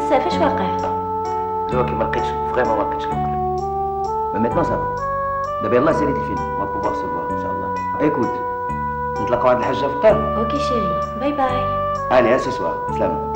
بصافي اش واقع؟ دابا كي ما لقيتش فريمون ما لقيتش الوقت. مي ميتنون صافا دابا يلاه سيري الفيلم اون بوفوار سو فوار ان شاء الله. ايكوت نتلاقاو عند الحاجه في الدار. اوكي شيري باي باي. الي هسه سوار سلام.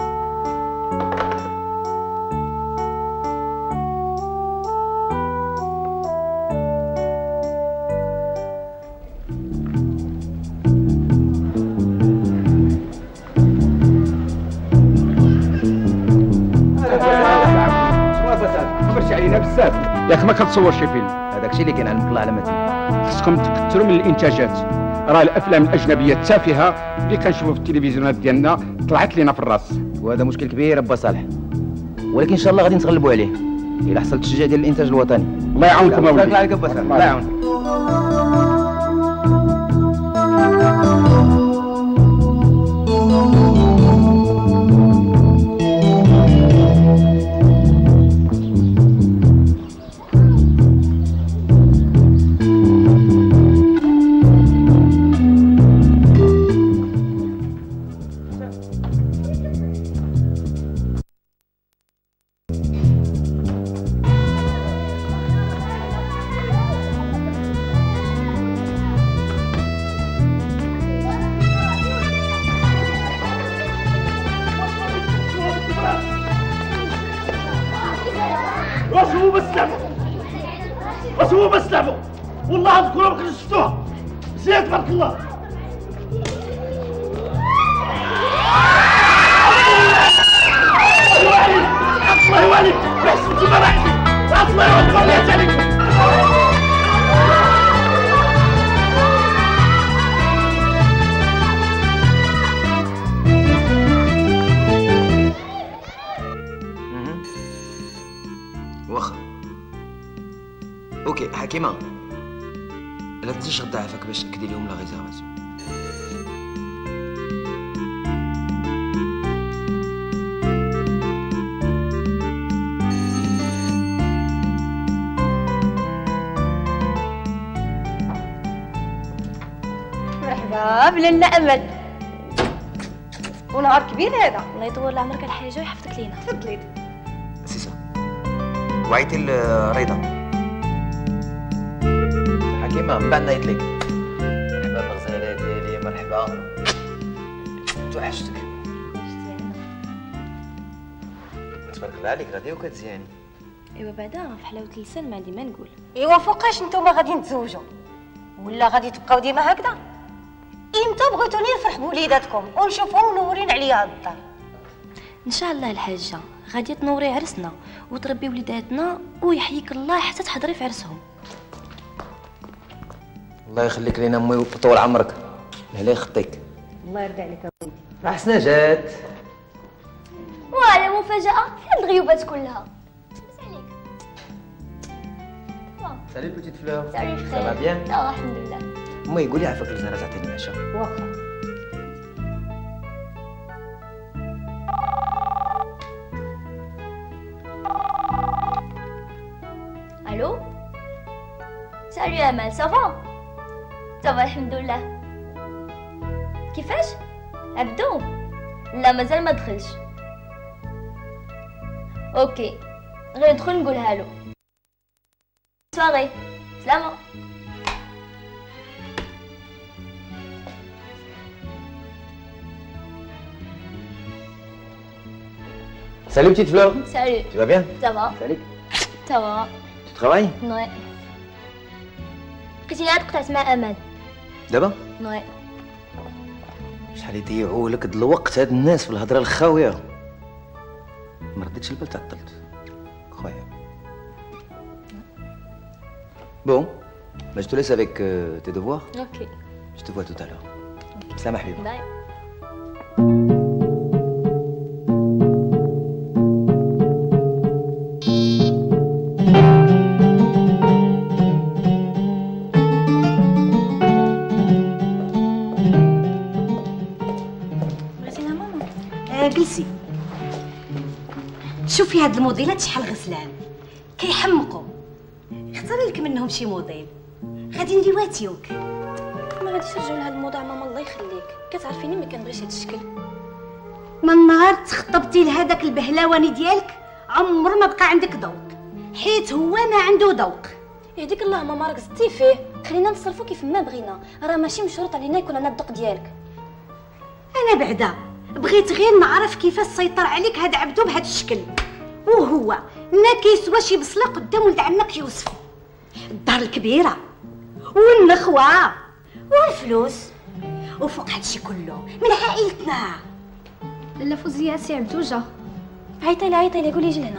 بزاف ياك ما كتصورش فيلم. هذاك الشيء اللي كاين علمك الله على ما تين. خصكم تكثروا من الانتاجات. راه الافلام الاجنبيه التافهه اللي كنشوفوا في التلفزيونات ديالنا طلعت لينا في الراس، وهذا مشكل كبير ابا صالح، ولكن ان شاء الله غادي نتغلبوا عليه الا حصل التشجيع ديال الانتاج الوطني. الله يعاونكم اولادي. الله يعاونك ابا صالح. الله يعاونك. هو بس لعبوا والله اذكروا ما كنتش شفتوها. زياد تبارك الله. الله يواليك ما حسبتي ما راحتي. الله يواليك الله عليك. واخا اوكي حكيمه لا تنسيش غدا عافاك باش تاكدي لهم لا ريزيرفاسيون. مرحبا بلاله امل ونهار كبير هذا. الله يطول عمرك الحاجه ويحفظك لينا. تفضلي. سيسا وعيتي لرضا حكيمه من بعد نايت لك. مرحبا بغزاله ديالي مرحبا توحشتك. تبارك الله عليك غادي وكتزياني. ايوا بعدا في حلاوه اللسان ما عندي ما نقول. ايوا فوقاش نتوما غادي نتزوجوا ولا غادي تبقاو ديما هكذا؟ امتى بغيتوني نفرح بوليداتكم ونشوفهم منورين عليا الدار؟ ان شاء الله الحاجه غادي تنوري عرسنا وتربي وليداتنا ويحييك الله حتى تحضري في عرسهم. الله يخليك لينا امي وطول عمرك. هلا يخطيك. الله يرضي عليك اوليدي. حسنه جات. ولا مفاجأة في الغيوبات كلها. سالي بوتيت فلور. سالي ça va bien؟ الحمد لله. امي قولي عافاك الزهره تعطيني العشاء. واخا. الو سالي امل صافا الحمد لله. كيفاش عبدو؟ لا مازال ما دخلش. اوكي غير ندخل نقولها له. سواغي سلامة. Salut petite fleur. Salut. Tu vas bien? Ça va. Salut. Ça va. Tu travailles? Ouais. لقيتيني عاد قطعت مع امل. دابا؟ ouais. شحال يضيعوا لك الوقت هاد الناس في الهضره الخاويه. ما رديتش البال تعطلت. خويا. Bon, bah, je te laisse avec tes devoirs. Ok. Je te vois tout à l'heure. سلام حبيبي. باي. جلسي شوفي هاد الموديلات شحال غسلان كيحمقوا. اختاري لك منهم شي موديل غادي نلواتيوك. ما غاديش نرجعوا لهاد الموضوع ماما الله يخليك. كتعرفيني ما كنبغيش هاد الشكل. من نهار تخطبتي لهذاك البهلواني ديالك عمر ما بقى عندك ذوق، حيت هو ما عنده ذوق. يهديك الله ماما راك زدتي فيه، خلينا نتصرفوا كيف ما بغينا، راه ماشي مشروط علينا يكون عندنا الذوق ديالك. انا بعدا بغيت غير نعرف كيفاش سيطر عليك هذا عبدو بهذا الشكل، وهو ما كيسوى شي بصله قدام ولد عمك يوسف. الدار الكبيره والنخوه والفلوس، وفوق هادشي كله من عائلتنا. لا فوزيه سي عبدو جا. عيطي لي قولي يجي لهنا.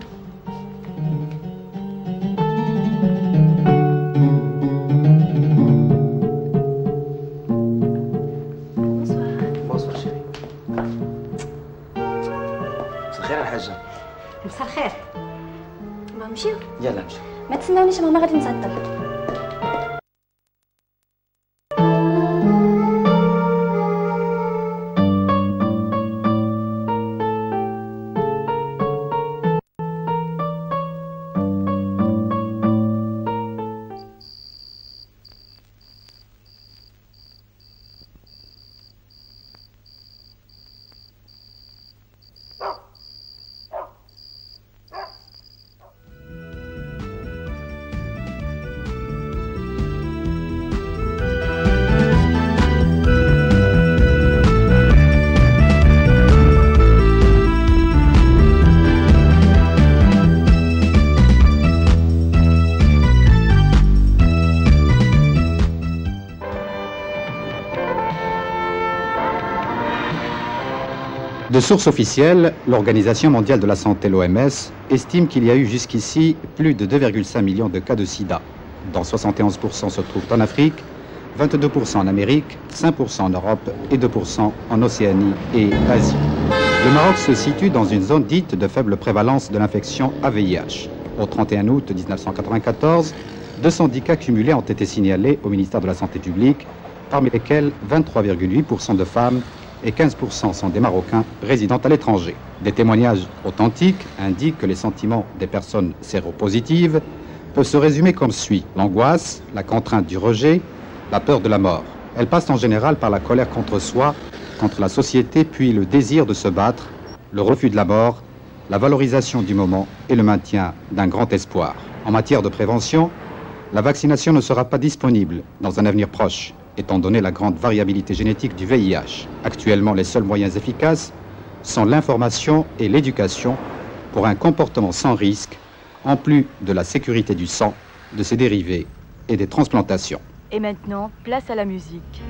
بونسوار شيري. مساء الخير الحاجة. مساء الخير. ما نمشيو؟ يلا نمشي. ما تسناونيش ماما غادي نتعطل. De source officielle, l'Organisation mondiale de la santé, l'OMS, estime qu'il y a eu jusqu'ici plus de 2,5 millions de cas de sida, dont 71% se trouvent en Afrique, 22% en Amérique, 5% en Europe et 2% en Océanie et Asie. Le Maroc se situe dans une zone dite de faible prévalence de l'infection AVIH. Au 31 août 1994, 210 cas cumulés ont été signalés au ministère de la Santé publique, parmi lesquels 23,8% de femmes et 15% sont des Marocains résidant à l'étranger. Des témoignages authentiques indiquent que les sentiments des personnes séropositives peuvent se résumer comme suit. L'angoisse, la contrainte du rejet, la peur de la mort. Elles passent en général par la colère contre soi, contre la société, puis le désir de se battre, le refus de la mort, la valorisation du moment et le maintien d'un grand espoir. En matière de prévention, la vaccination ne sera pas disponible dans un avenir proche, étant donné la grande variabilité génétique du VIH. Actuellement, les seuls moyens efficaces sont l'information et l'éducation pour un comportement sans risque, en plus de la sécurité du sang, de ses dérivés et des transplantations. Et maintenant, place à la musique.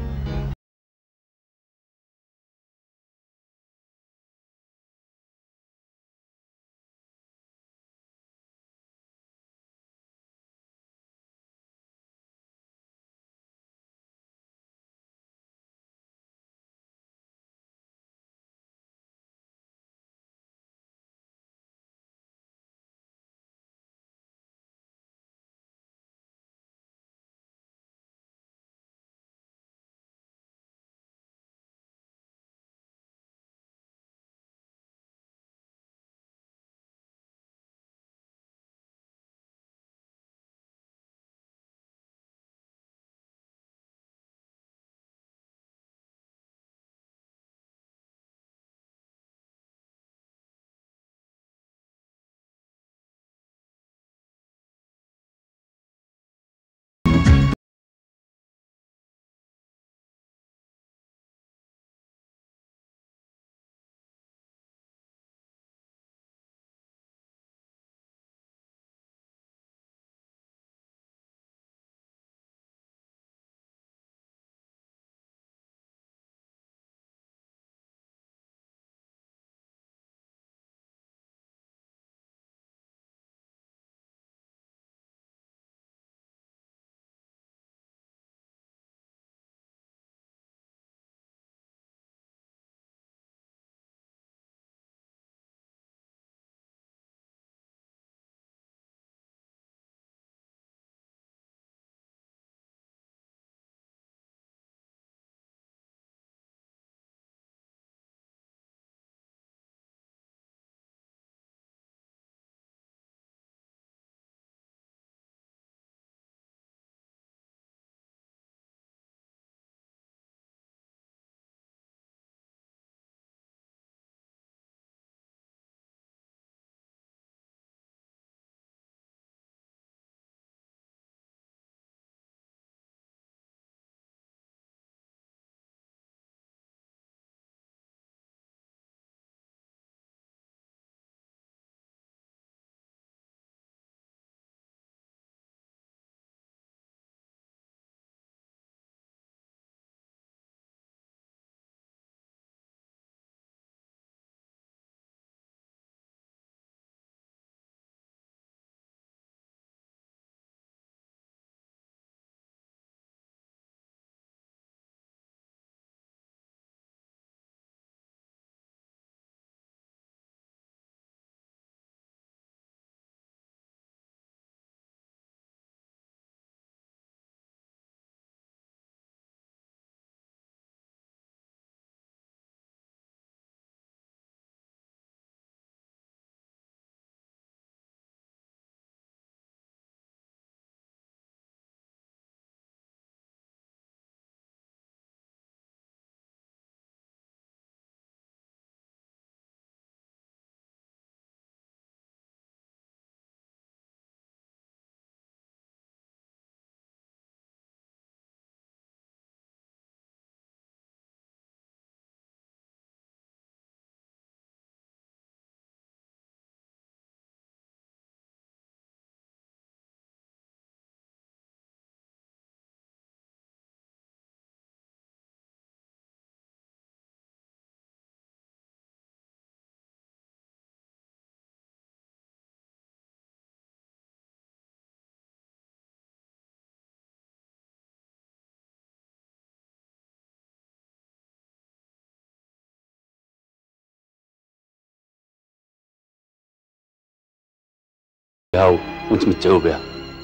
بها ونتمتعوا بها.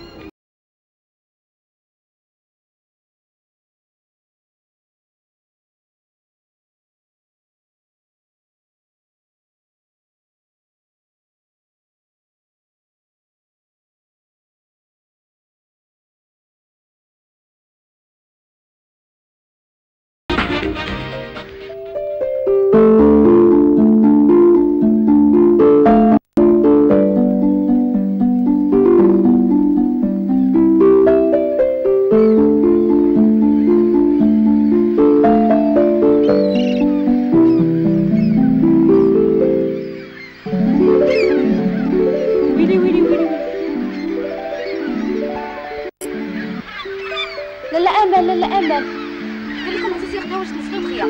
لا امل لا امل قال لكم عزيزي غدا واش نصغي دغيا.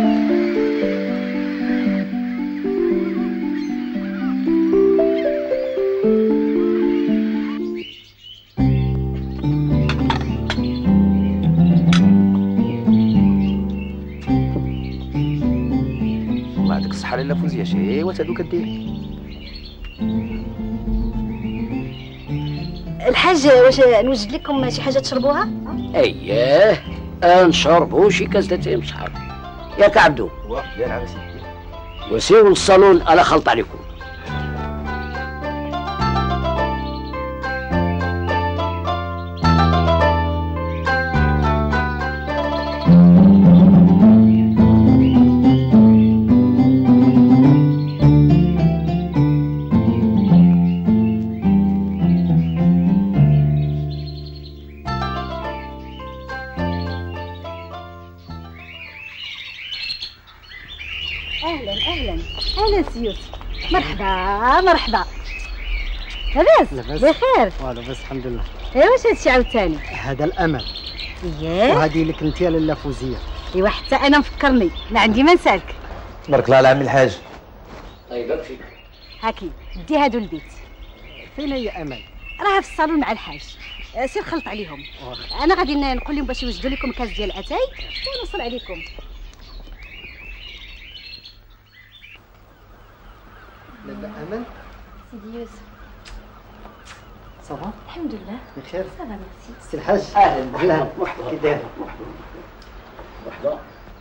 الله يعطيك الصحة لاله فوزية. شي واش هادو كدير؟ الحاج واش نوجد لكم شي حاجه تشربوها؟ اييه نشربوا شي كاس تاع مصحاب ياك عبدو. يا نعم سيدي. وسيروا للصالون انا خلط عليكم. اهلا سيوت. مرحبا مرحبا. لاباس؟ بخير. لاباس الحمد لله. ايوا واش هادشي عاوتاني؟ هذا الامل. اييه وهذه لك انت يا لاله فوزيه. ايوا حتى انا مفكرني ما عندي ما نسالك. تبارك الله على عمي الحاج. طيبك فيك. هاكي دي هادو البيت. فين هي امل؟ راها في الصالون مع الحاج. سير خلط عليهم. انا غادي نقول لهم باش يوجدوا لكم كاس ديال اتاي ونوصل عليكم. لاله امل. سيدي يوسف صافا؟ الحمد لله بخير. صافا ميرسي. سي الحاج. اهلا مرحبا. كي داير؟ مرحبا.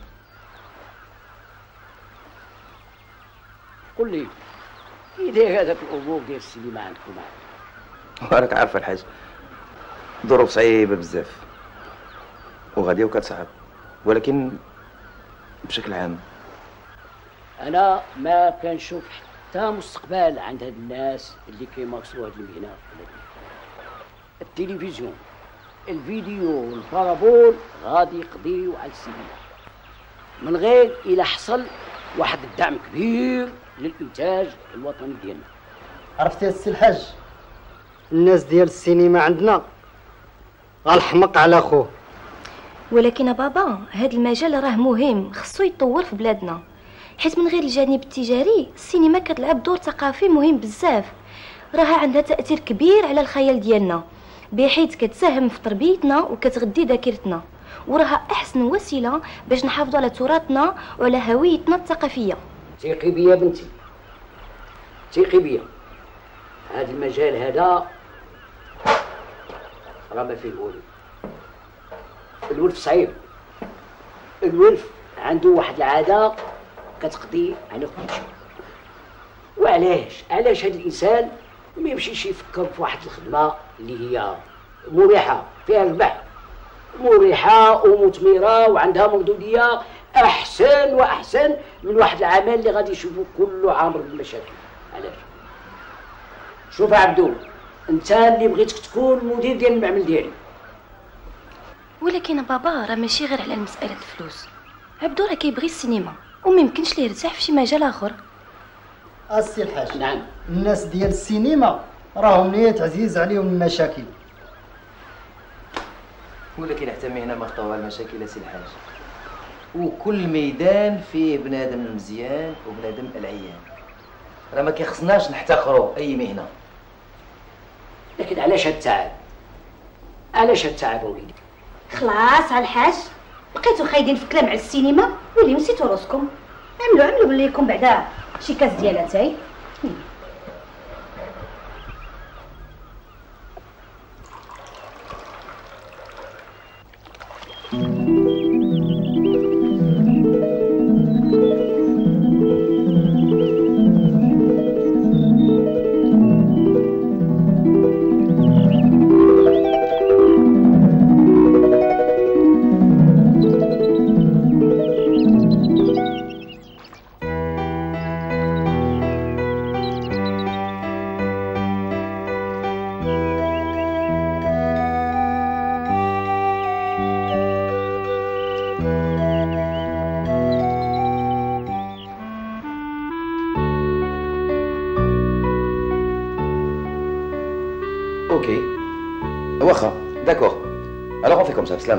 قول لي كي داير هذاك الامور ديال السينما عندكم؟ راك عارف الحاج، ظروف صعيبة بزاف وغادية وكتصعب، ولكن بشكل عام انا ما كنشوف حتى مستقبل عند هاد الناس اللي كيمارسوا هاد المهنه. التلفزيون الفيديو والبارابول غادي يقضيو على السينما من غير الى حصل واحد الدعم كبير للانتاج الوطني ديالنا. عرفتي السي الحاج، الناس ديال السينما عندنا غالحمق على خوه. ولكن بابا هذا المجال راه مهم، خصو يتطور في بلادنا، حيت من غير الجانب التجاري السينما كتلعب دور ثقافي مهم بزاف. راها عندها تأثير كبير على الخيال ديالنا، بحيث كتساهم في تربيتنا وكتغذي ذاكرتنا، وراها احسن وسيله باش نحافظوا على تراثنا وعلى هويتنا الثقافيه. ثقي بيا بنتي، ثقي بيا، هذا المجال هذا راه ما فيه والو. الولف صعيب، الولف عنده واحد العاده كتقضي على كل شيء. علاش هذا الانسان ما يمشيش يفكر في واحد الخدمه اللي هي مريحه فيها ربح، مريحه ومثمره وعندها مردوديه احسن واحسن من واحد العمل اللي غادي يشوفوا كله عامر بالمشاكل. علاش؟ شوف يا عبدو، انت اللي بغيتك تكون مدير ديال المعمل ديالي. ولكن بابا راه ماشي غير على مساله الفلوس، عبدو راه كيبغي السينما وما يمكنش ليه يرتاح في شي مجال اخر. السي الحاج، نعم، الناس ديال السينما راهم نيت عزيز عليهم المشاكل. ولكن حتى مهنه ما خطاوها المشاكل سي الحاج، وكل ميدان فيه بنادم المزيان وبنادم العيان، راه ما كيخصناش نحتقروا اي مهنه. لكن علاش هاد التعب؟ علاش هاد التعب وليدي؟ خلاص على الحاج، بقيتو خايدين في الكلام على السينما واللي نسيتو راسكم. عملوا باللي يكون بعدا شي كاس ديال اتاي. اوكي واخا داكور. الوغ اون في كوم سا. بسلامة.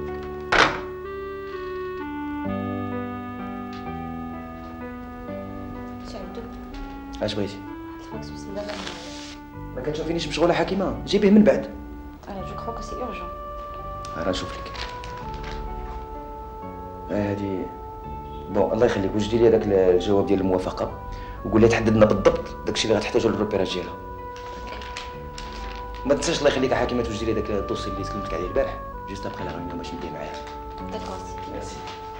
شعبتو اش بغيتي؟ الفاكس وصل دابا. ما كتشوفينيش مشغولة حكيمة، جيبيه من بعد. انا جو كرو كو سي اورجون. راه نشوف لك. هادي بون الله يخليك، وجدي لي هذاك الجواب ديال الموافقة وقول لي تحددنا بالضبط داكشي اللي غتحتاجو للروبيراج ديالها. ما تنساش الله يخليك حكيمة توجدي لي داك الدوسي اللي تكلمت عليه البارح جوست ابخي لا غونيون باش نبدا معايا. داكور. ميرسي.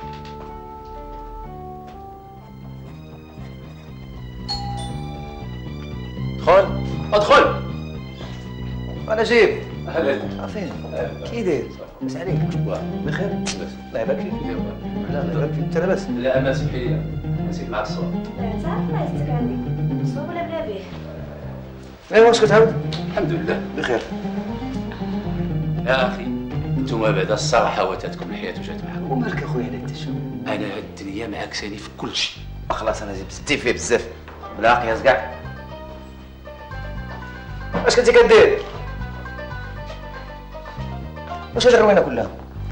دخل ادخل. انا جيب. اهلا. فين؟ كي داير؟ لاباس عليك؟ بخير؟ الله يبارك فيك. لا الله يبارك فيك. انت لاباس؟ لا انا سمحي نسيت معك الصوت. انت الله يسترك عليك. صوب ولا بلا بيه؟ ايوا واش كتعاود؟ الحمد لله بخير. يا اخي انتم بعد الصراحه واتتكم الحياه وجات معكم. ومالك اخويا على انت شو؟ انا هاد الدنيا معاكساني في كل شيء. خلاص انا زدت فيه بزاف بلا قياس كاع. اش كنتي كدير؟ واش هاد الروينه كلها؟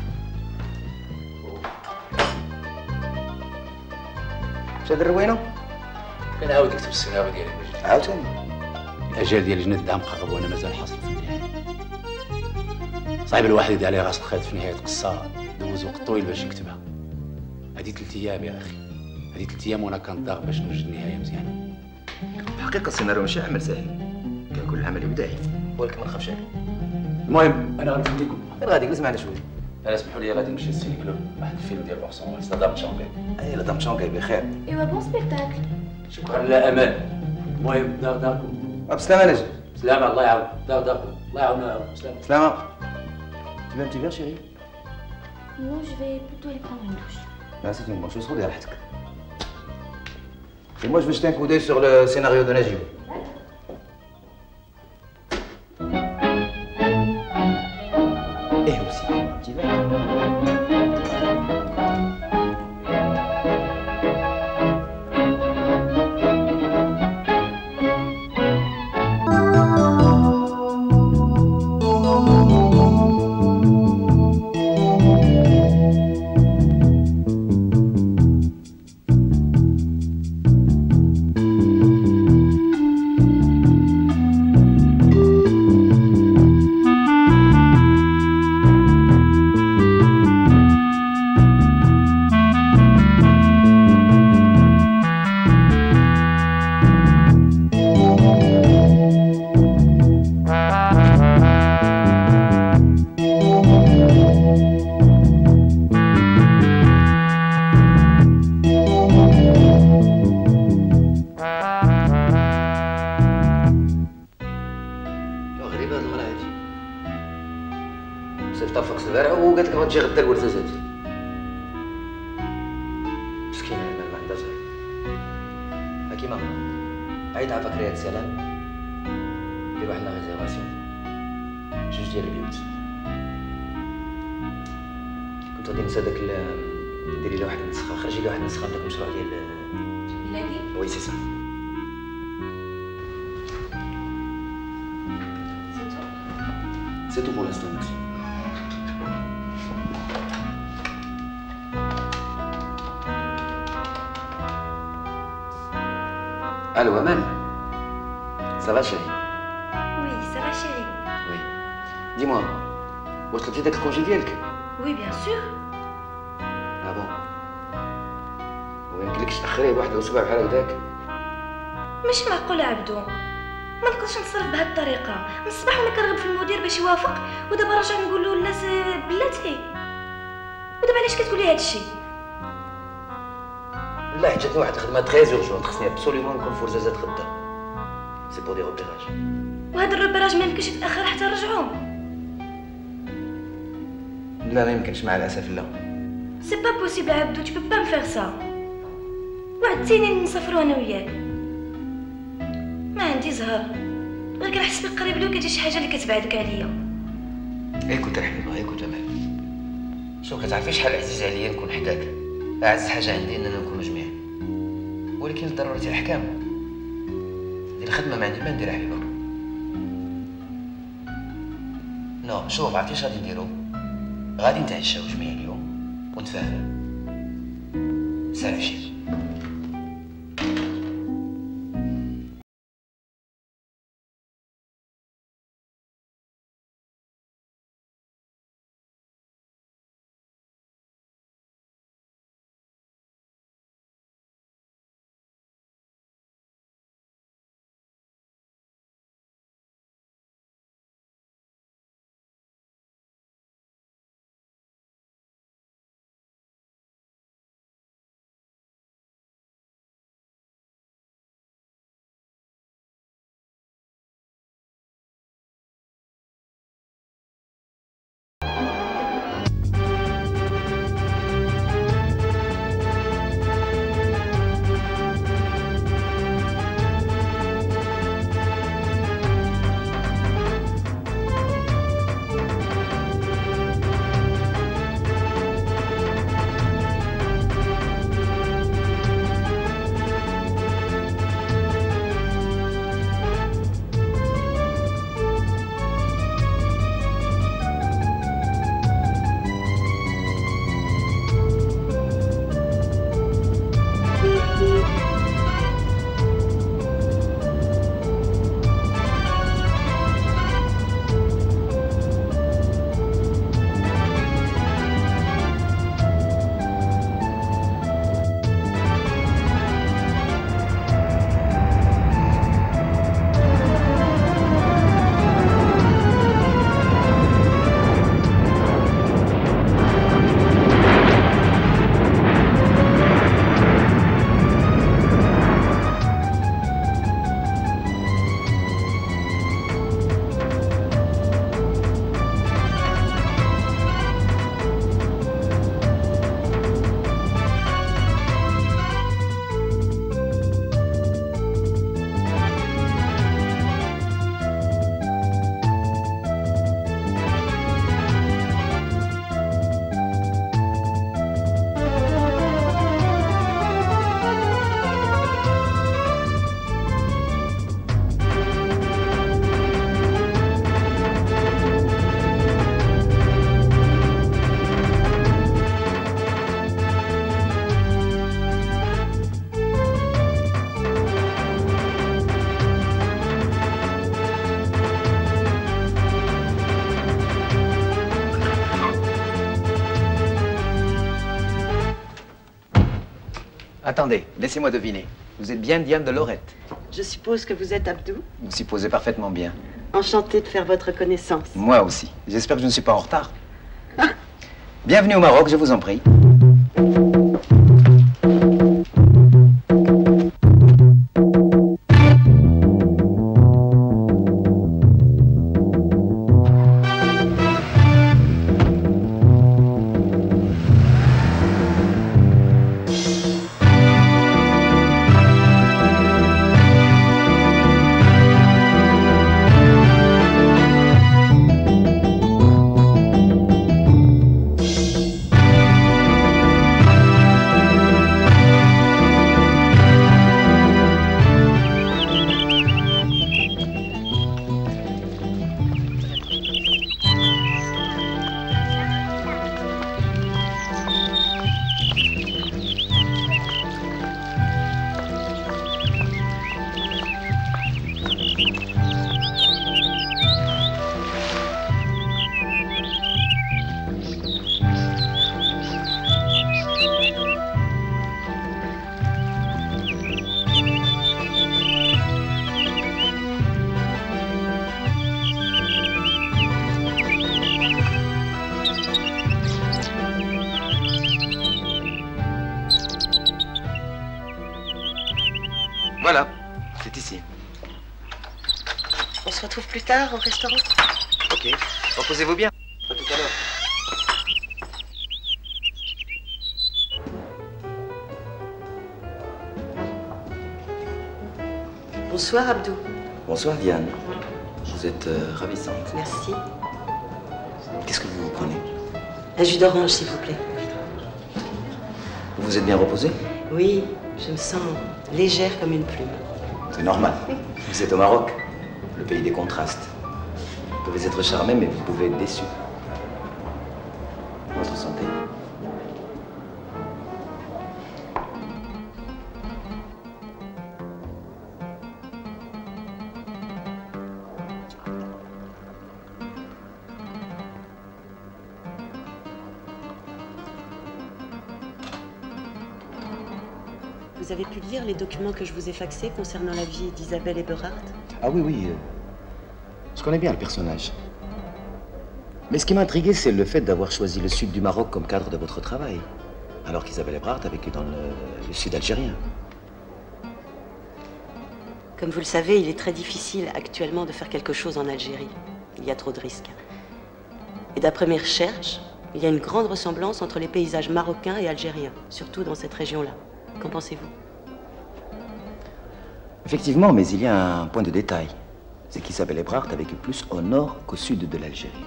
واش هاد الروينه؟ كنعاود نكتب السيناريو ديالي باش عاوتاني الاجال ديال لجنه الدعم مقرب وانا مازال حاصل في النهايه. صعيب الواحد يدير عليه راس الخيط في نهايه قصه دوز وقت طويل باش يكتبها. هذه 3 ايام يا اخي، هذه 3 ايام وانا كنضاغ باش نوجد النهايه مزيانه. الحقيقه السيناريو ماشي عمل سهل، كان كل العمل وداعي ولكن ما نخافش عليه. المهم انا غنفديكم. غير غادي جلس معنا شويه. انا اسمحوا لي غادي نمشي للسيني كلوب واحد الفيلم ديال بورسون لا دام شونغي. اي لا دام شونغي بخير. ايوا بون سبيكتاكل. شكرا لا امان. المهم داركم. بسلامه نجم. سلامة الله يعاون. داركم الله يعاون. سلامة. سلامه. Tu vas un petit verre, chérie? Non, je vais plutôt aller prendre une douche. Ah, c'est une bonne chose, regarde راحتك. Et moi, je vais jeter un coup d'œil sur le scénario de Najib. Et aussi, un petit verre. تجي غدا الورثة مسكينة ما عندها زهر. حكيمة عيط على فكريات سلام دير واحد لا ريزيرفاسيون جوج ديال البيوت. كنت غادي ننسى داك ديري لي واحد النسخة، خرجي لي واحد النسخة من داك المشروع ديال بلادي. وي سي سا. C'est tout pour l'instant, merci. Allô, Aman? Ça va, chérie? Oui, ça va, chérie. Oui. Dis-moi, وصلتي داك الكونجي ديالك؟ Oui, bien sûr. Ah bon? ويمكنلكش تأخريه بواحد الأسبوع بحال هكداك؟ ماشي معقول عبدو، ما نقدرش نتصرف بهاد الطريقه. من الصباح وانا كنرغب في المدير باش يوافق، ودابا راجع نقولوا للناس بلاتي. ودابا علاش كتقولي هاد الشيء؟ لا حيت جاتني واحد الخدمه تري اورجون، خصني ابسوليومون نكون في ورزازات غدا. سي بور دي روبيراج. وهاد الروبيراج ما يمكنش يتاخر حتى نرجعو. لا ما يمكنش مع الاسف لا. سي با بوسيبل عبدو، tu peux pas me faire ça. وعدتيني نسافروا انا وياك. ما عندي زهر، غير كنحس بك قريب لي وكتجي شي حاجه اللي كتبعدك عليا. كنت الحبيبه، كنت امال. شوف كتعرفي شحال عزيز عليا نكون حداك. اعز حاجه عندي اننا نكونوا جميعا، ولكن لضروره الاحكام. ديال الخدمه ما عندي ما ندير حبيبه. نو شوف عرفتي اش غادي نديرو؟ غادي نتعشاو جميع اليوم ونتفاهموا. سلام شيخ. Attendez, laissez-moi deviner. Vous êtes bien Diane de Lorette. Je suppose que vous êtes Abdou. Vous supposez parfaitement bien. Enchantée de faire votre connaissance. Moi aussi. J'espère que je ne suis pas en retard. Bienvenue au Maroc, je vous en prie. Voilà, c'est ici. On se retrouve plus tard au restaurant. Ok, reposez-vous bien. À tout à l'heure. Bonsoir Abdou. Bonsoir Diane. Vous êtes ravissante. Merci. Qu'est-ce que vous prenez? Un jus d'orange, s'il vous plaît. Vous vous êtes bien reposé? Oui, je me sens légère comme une plume. C'est normal. Vous êtes au Maroc, le pays des contrastes. Vous devez être charmé, mais vous pouvez être déçu. Votre santé. Vous avez pu lire les documents que je vous ai faxés concernant la vie d'Isabelle Eberhardt? Ah oui, oui. Je connais bien le personnage. Mais ce qui m'a intrigué, c'est le fait d'avoir choisi le sud du Maroc comme cadre de votre travail, alors qu'Isabelle Eberhardt a vécu dans le sud algérien. Comme vous le savez, il est très difficile actuellement de faire quelque chose en Algérie. Il y a trop de risques. Et d'après mes recherches, il y a une grande ressemblance entre les paysages marocains et algériens, surtout dans cette région-là. Qu'en pensez-vous? Effectivement, mais il y a un point de détail. C'est qu'Isabelle Eberhardt a vécu plus au nord qu'au sud de l'Algérie.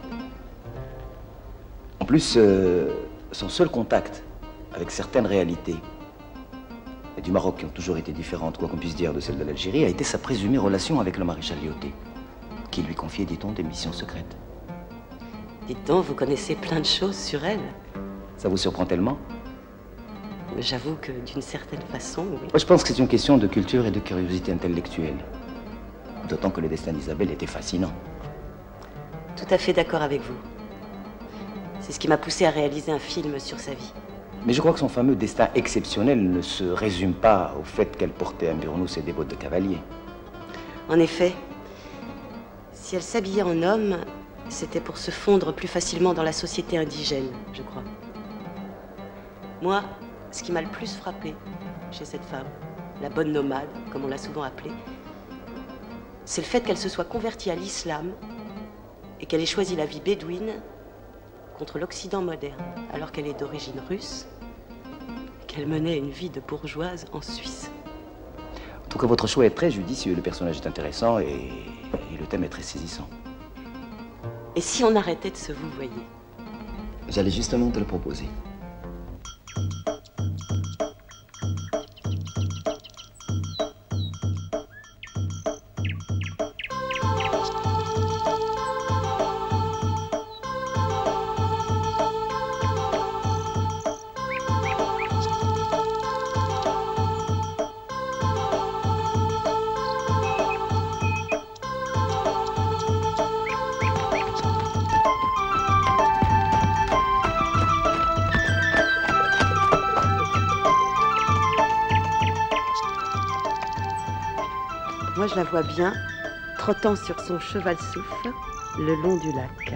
En plus, son seul contact avec certaines réalités du Maroc, qui ont toujours été différentes, quoi qu'on puisse dire, de celles de l'Algérie, a été sa présumée relation avec le maréchal Lyautey, qui lui confiait, dit-on, des missions secrètes. Dites donc, vous connaissez plein de choses sur elle. Ça vous surprend tellement? J'avoue que d'une certaine façon, oui. Moi, je pense que c'est une question de culture et de curiosité intellectuelle. D'autant que le destin d'Isabelle était fascinant. Tout à fait d'accord avec vous. C'est ce qui m'a poussé à réaliser un film sur sa vie. Mais je crois que son fameux destin exceptionnel ne se résume pas au fait qu'elle portait un burnous et des bottes de cavalier. En effet, si elle s'habillait en homme, c'était pour se fondre plus facilement dans la société indigène, je crois. Moi, ce qui m'a le plus frappé chez cette femme, la bonne nomade, comme on l'a souvent appelée, c'est le fait qu'elle se soit convertie à l'islam et qu'elle ait choisi la vie bédouine contre l'Occident moderne, alors qu'elle est d'origine russe, qu'elle menait une vie de bourgeoise en Suisse. En tout cas, votre choix est très judicieux, le personnage est intéressant et le thème est très saisissant. Et si on arrêtait de se vouvoyer? J'allais justement te le proposer. Moi, je la vois bien, trottant sur son cheval souffle le long du lac.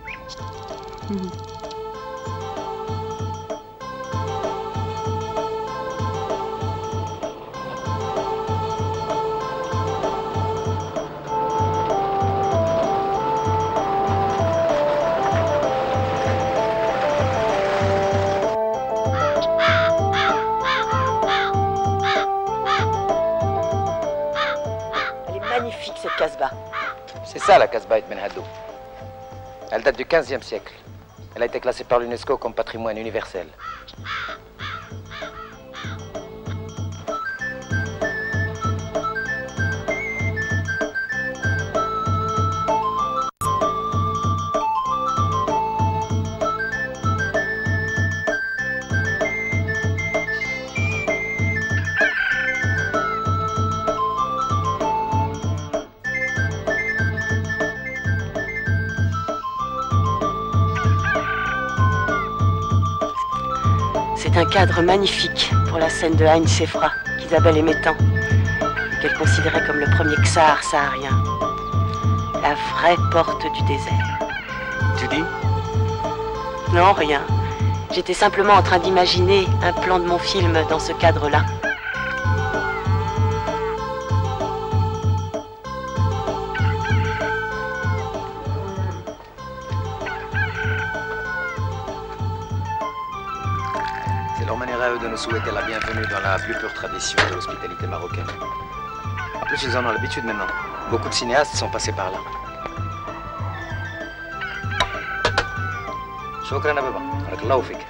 Magnifique cette Casbah. C'est ça la Casbah Ben Haddou. Elle date du XVe siècle. Elle a été classée par l'UNESCO comme patrimoine universel. C'est un cadre magnifique pour la scène de Ain Sefra qu'Isabelle aimait tant, qu'elle considérait comme le premier Ksar saharien, la vraie porte du désert. Tu dis? Non, rien. J'étais simplement en train d'imaginer un plan de mon film dans ce cadre-là. C'est leur manière à eux de nous souhaiter la bienvenue dans la plus pure tradition de l'hospitalité marocaine. En plus, ils en ont l'habitude maintenant. Beaucoup de cinéastes sont passés par là. شكرا يا بابا، بارك الله فيك.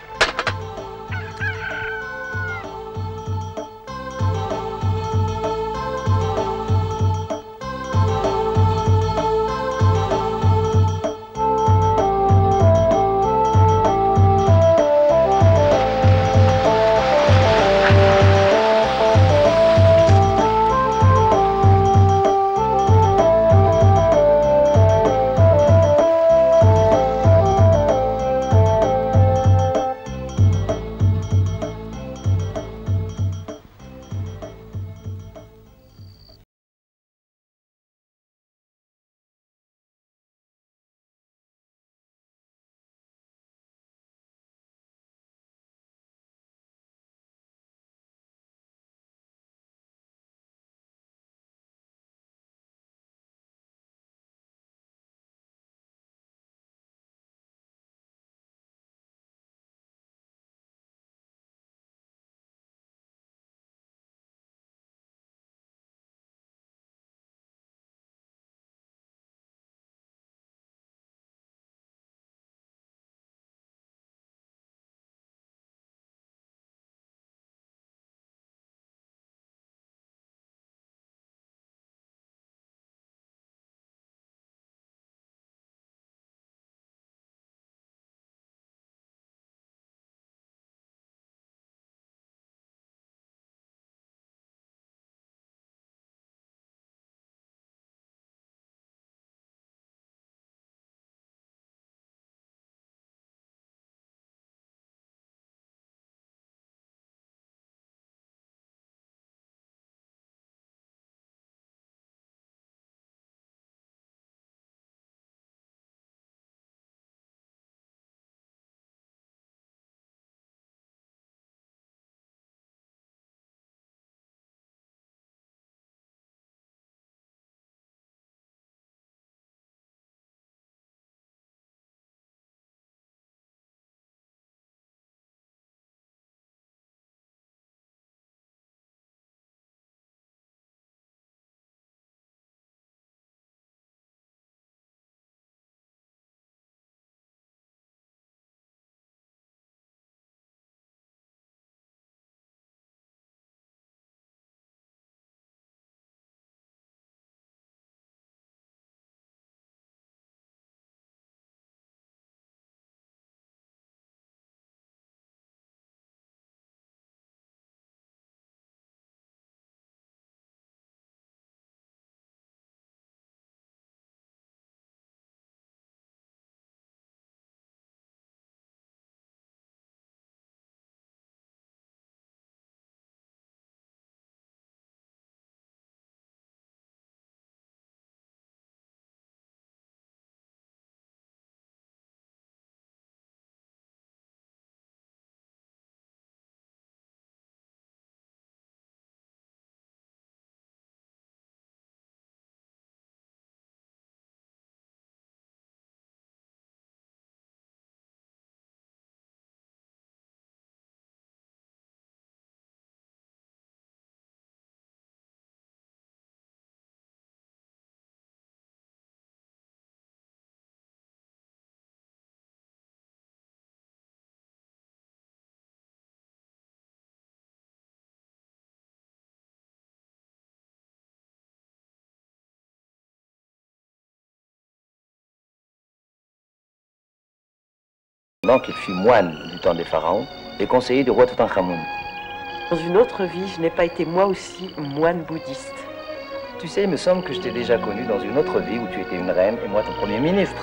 Donc il fut moine du temps des pharaons et conseiller du roi Toutankhamun. Dans une autre vie, je n'ai pas été moi aussi moine bouddhiste. Tu sais, il me semble que je t'ai déjà connu dans une autre vie où tu étais une reine et moi ton premier ministre.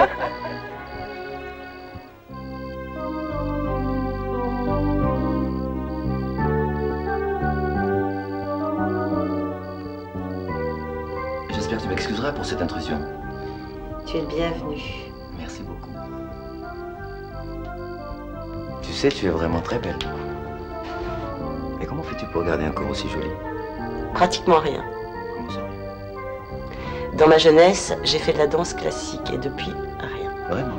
J'espère que tu m'excuseras pour cette intrusion. Tu es le bienvenu. Merci beaucoup. Tu sais, tu es vraiment très belle. Et comment fais-tu pour garder un corps aussi joli? Pratiquement rien. Comment ça? Dans ma jeunesse, j'ai fait de la danse classique et depuis, rien. Vraiment?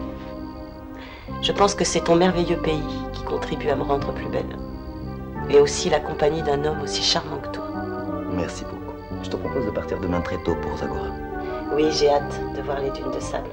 Je pense que c'est ton merveilleux pays qui contribue à me rendre plus belle. Et aussi la compagnie d'un homme aussi charmant que toi. Merci beaucoup. Je te propose de partir demain très tôt pour Zagora. Oui, j'ai hâte de voir les dunes de sable.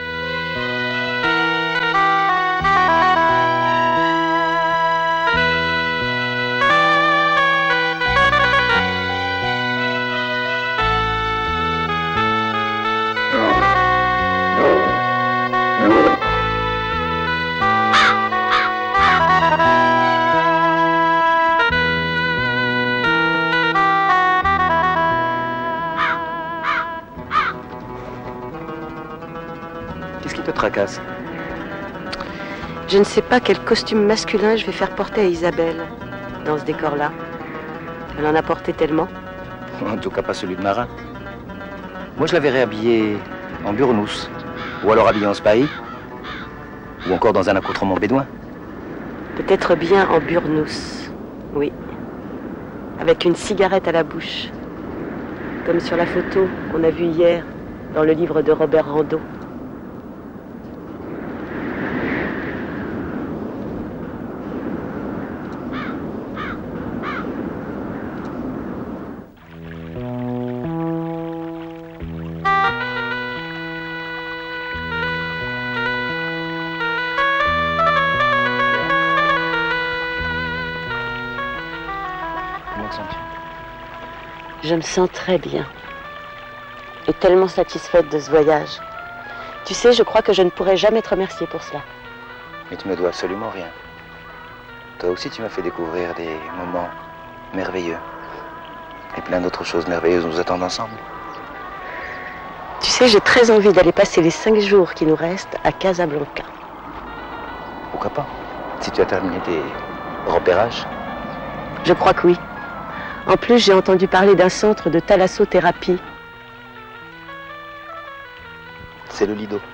Qu'est-ce qui te tracasse? Je ne sais pas quel costume masculin je vais faire porter à Isabelle dans ce décor-là. Elle en a porté tellement. En tout cas pas celui de marin. Moi je la verrais habillée en burnous, ou alors habillée en spahi, ou encore dans un accoutrement bédouin. Peut-être bien en burnous, oui. Avec une cigarette à la bouche, comme sur la photo qu'on a vue hier dans le livre de Robert Rondeau. Comment te sens-tu? Je me sens très bien. Et tellement satisfaite de ce voyage. Tu sais, je crois que je ne pourrai jamais te remercier pour cela. Mais tu me dois absolument rien. Toi aussi tu m'as fait découvrir des moments merveilleux. Et plein d'autres choses merveilleuses nous attendent ensemble. Tu sais, j'ai très envie d'aller passer les 5 jours qui nous restent à Casablanca. Pourquoi pas? Si tu as terminé tes repérages. Je crois que oui. En plus, j'ai entendu parler d'un centre de thalassothérapie. C'est le Lido.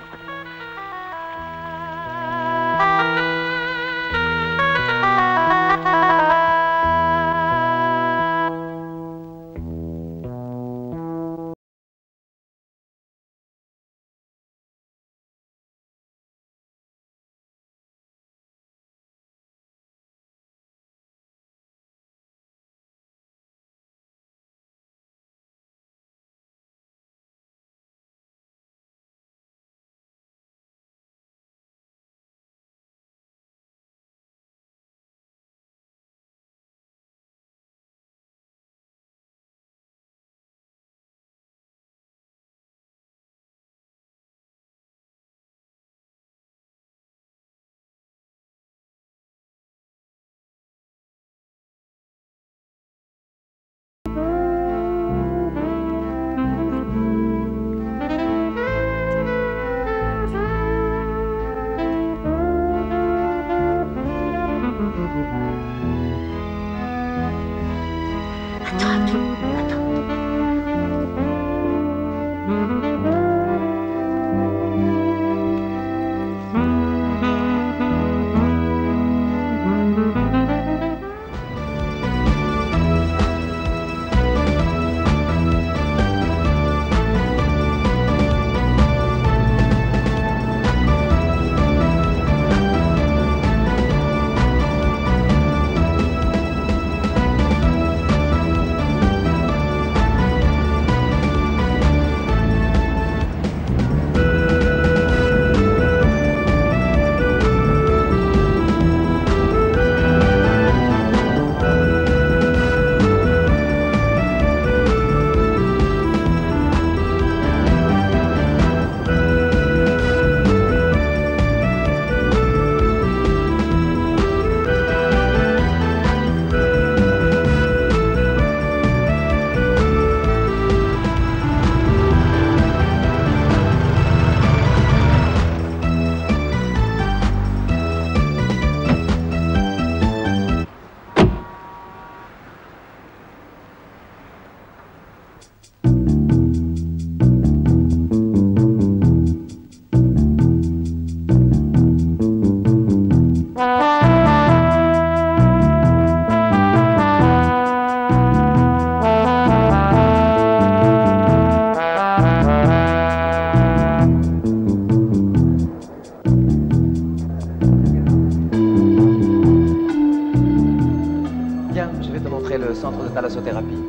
thalassothérapie.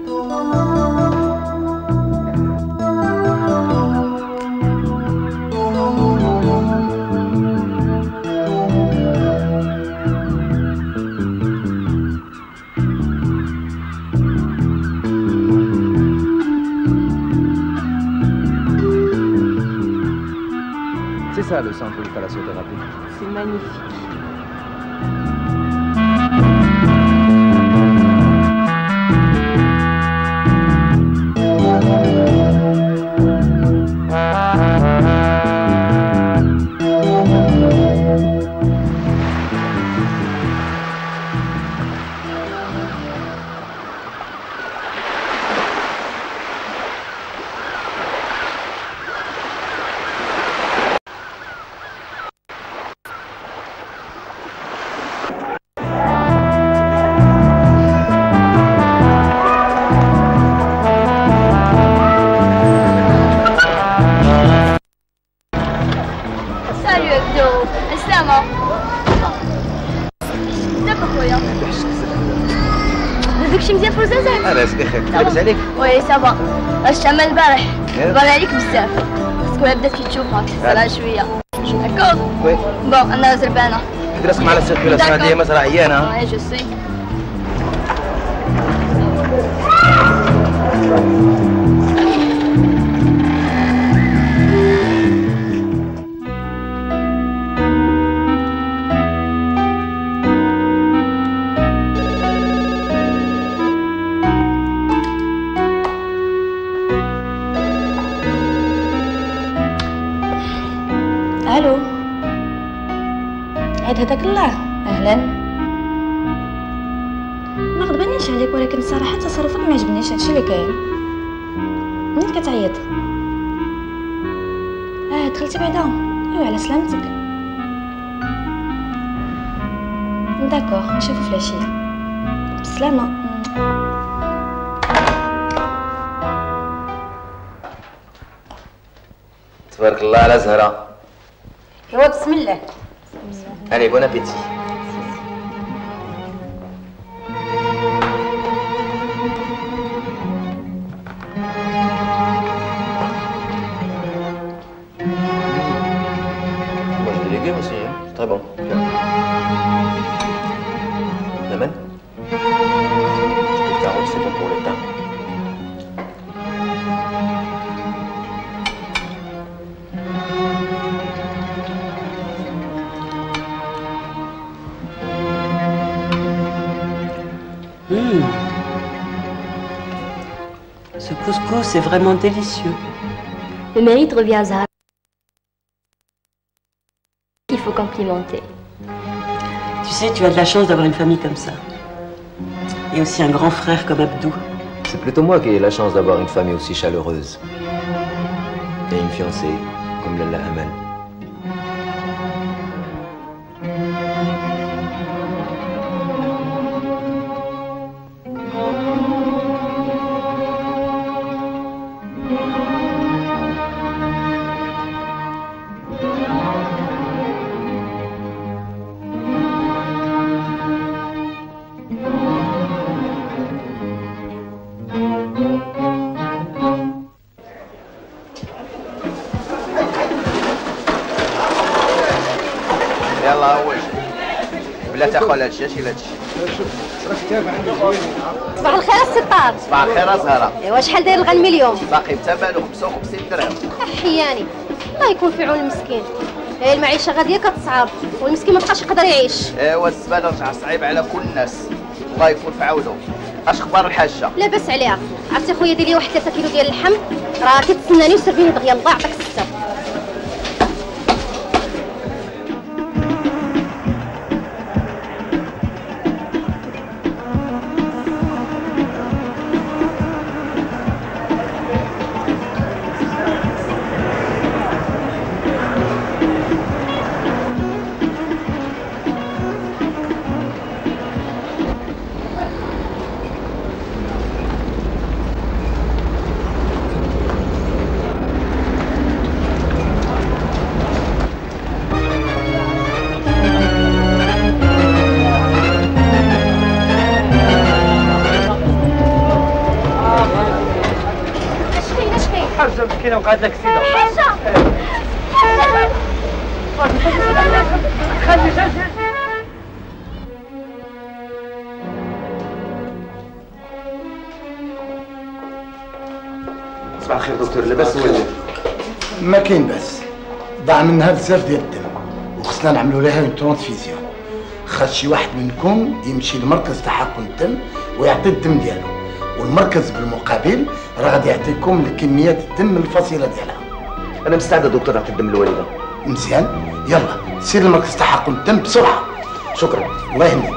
C'est ça le centre de thalassothérapie. C'est magnifique. داكشي مزيان في الزنزان. لاباس بخير، لاباس عليك؟ وي سافا، اش تعمل البارح؟ بان عليك بزاف، خاصك ولا بدات كي تشوفها كتسرع شويه. داكوغ؟ وي. بون انا زربانه. راسك مع السيركيلاسيون هادي مازال عيانه. وي جو سي. الو عيد هداك الله. اهلا. ما غضبانيش عليك ولكن الصراحه تصرفك ما عجبنيش. هادشي اللي كاين. منين كتعيط؟ دخلتي بعدا؟ ايوا على سلامتك. داكوغ نشوفو في العشيه. بالسلامه. تبارك الله على زهره. ايوا بسم الله. Allez, bon appétit. Mange des légumes aussi, hein? C'est très bon. Laman? Les carottes, c'est bon pour le teint. Ce couscous est vraiment délicieux. Le mérite revient à Zahra. Il faut complimenter. Tu sais, tu as de la chance d'avoir une famille comme ça. Et aussi un grand frère comme Abdou. C'est plutôt moi qui ai la chance d'avoir une famille aussi chaleureuse. Et une fiancée comme Lalla Amal. يلا اول بلا تاخذ هادشي اش هادشي. صباح الخير الستار. صباح الخير زهره. ايوا شحال داير الغنمي اليوم؟ باقي بثمنه 55 درهم. حياني الله يكون في عون المسكين. المعيشه غاديه كتصعب والمسكين ما بقاش يقدر يعيش. ايوا الزباله رجع صعيب على كل الناس. الله يكون في عونه. اش اخبار الحاجه؟ لاباس عليها. عرفتي خويا دير لي واحد 3 كيلو ديال اللحم راه كتسناني وسربيني دغيا الله يعطيك الستر. اللي وقعت لك السيده. خلي خلي صباح الخير دكتور، لاباس والدك؟ ما كاين باس، ضاع منها بزاف ديال الدم وخصنا نعملوا لها اون ترانسفيزيون. خاص شي واحد منكم يمشي لمركز تحقن الدم ويعطي الدم ديالو، والمركز بالمقابل راه غادي يعطيكم الكميات الدم الفصيله ديالها. انا مستعد دكتور نعطي الدم للوالده. مزيان، يلا سير لمركز تحقن الدم بسرعه. شكرا. الله يهنيك.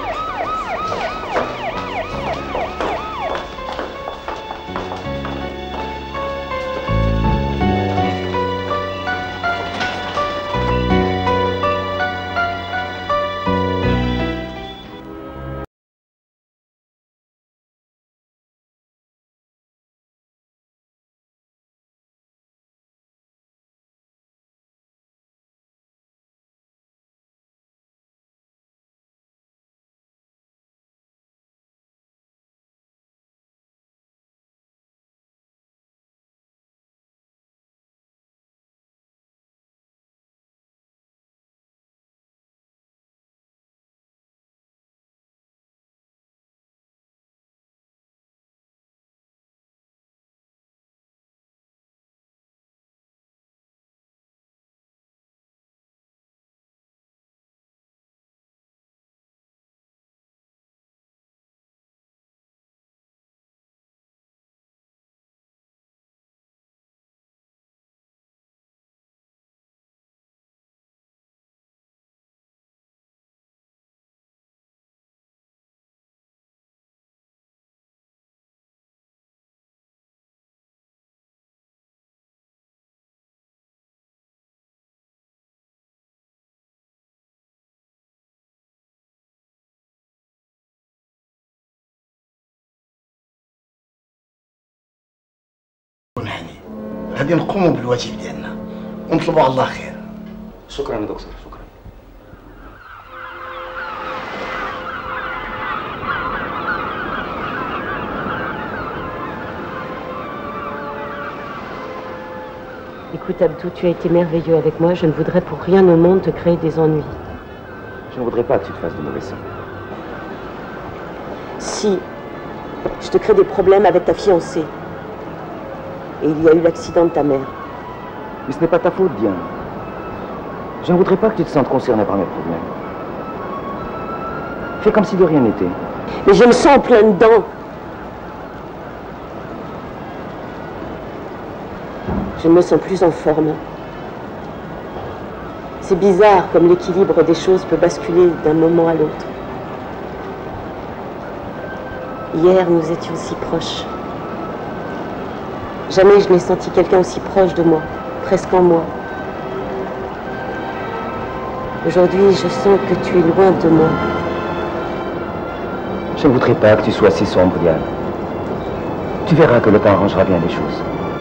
غادي نقوموا بالواجب ديالنا ونطلبوا على الله خير. شكرا يا دكتور، شكرا. Écoute Abdou, tu as été merveilleux avec moi. Je ne voudrais pour rien au monde te créer des ennuis. Je ne voudrais pas que tu te fasses de mauvais sang. Si, je te crée des problèmes avec ta fiancée. Et il y a eu l'accident de ta mère. Mais ce n'est pas ta faute, Diane. Je ne voudrais pas que tu te sentes concerné par mes problèmes. Fais comme si de rien n'était. Mais je me sens en plein dedans. Je ne me sens plus en forme. C'est bizarre comme l'équilibre des choses peut basculer d'un moment à l'autre. Hier, nous étions si proches. Jamais je n'ai senti quelqu'un aussi proche de moi, presque en moi. Aujourd'hui, je sens que tu es loin de moi. Je ne voudrais pas que tu sois si sombre, Diane. Tu verras que le temps arrangera bien les choses.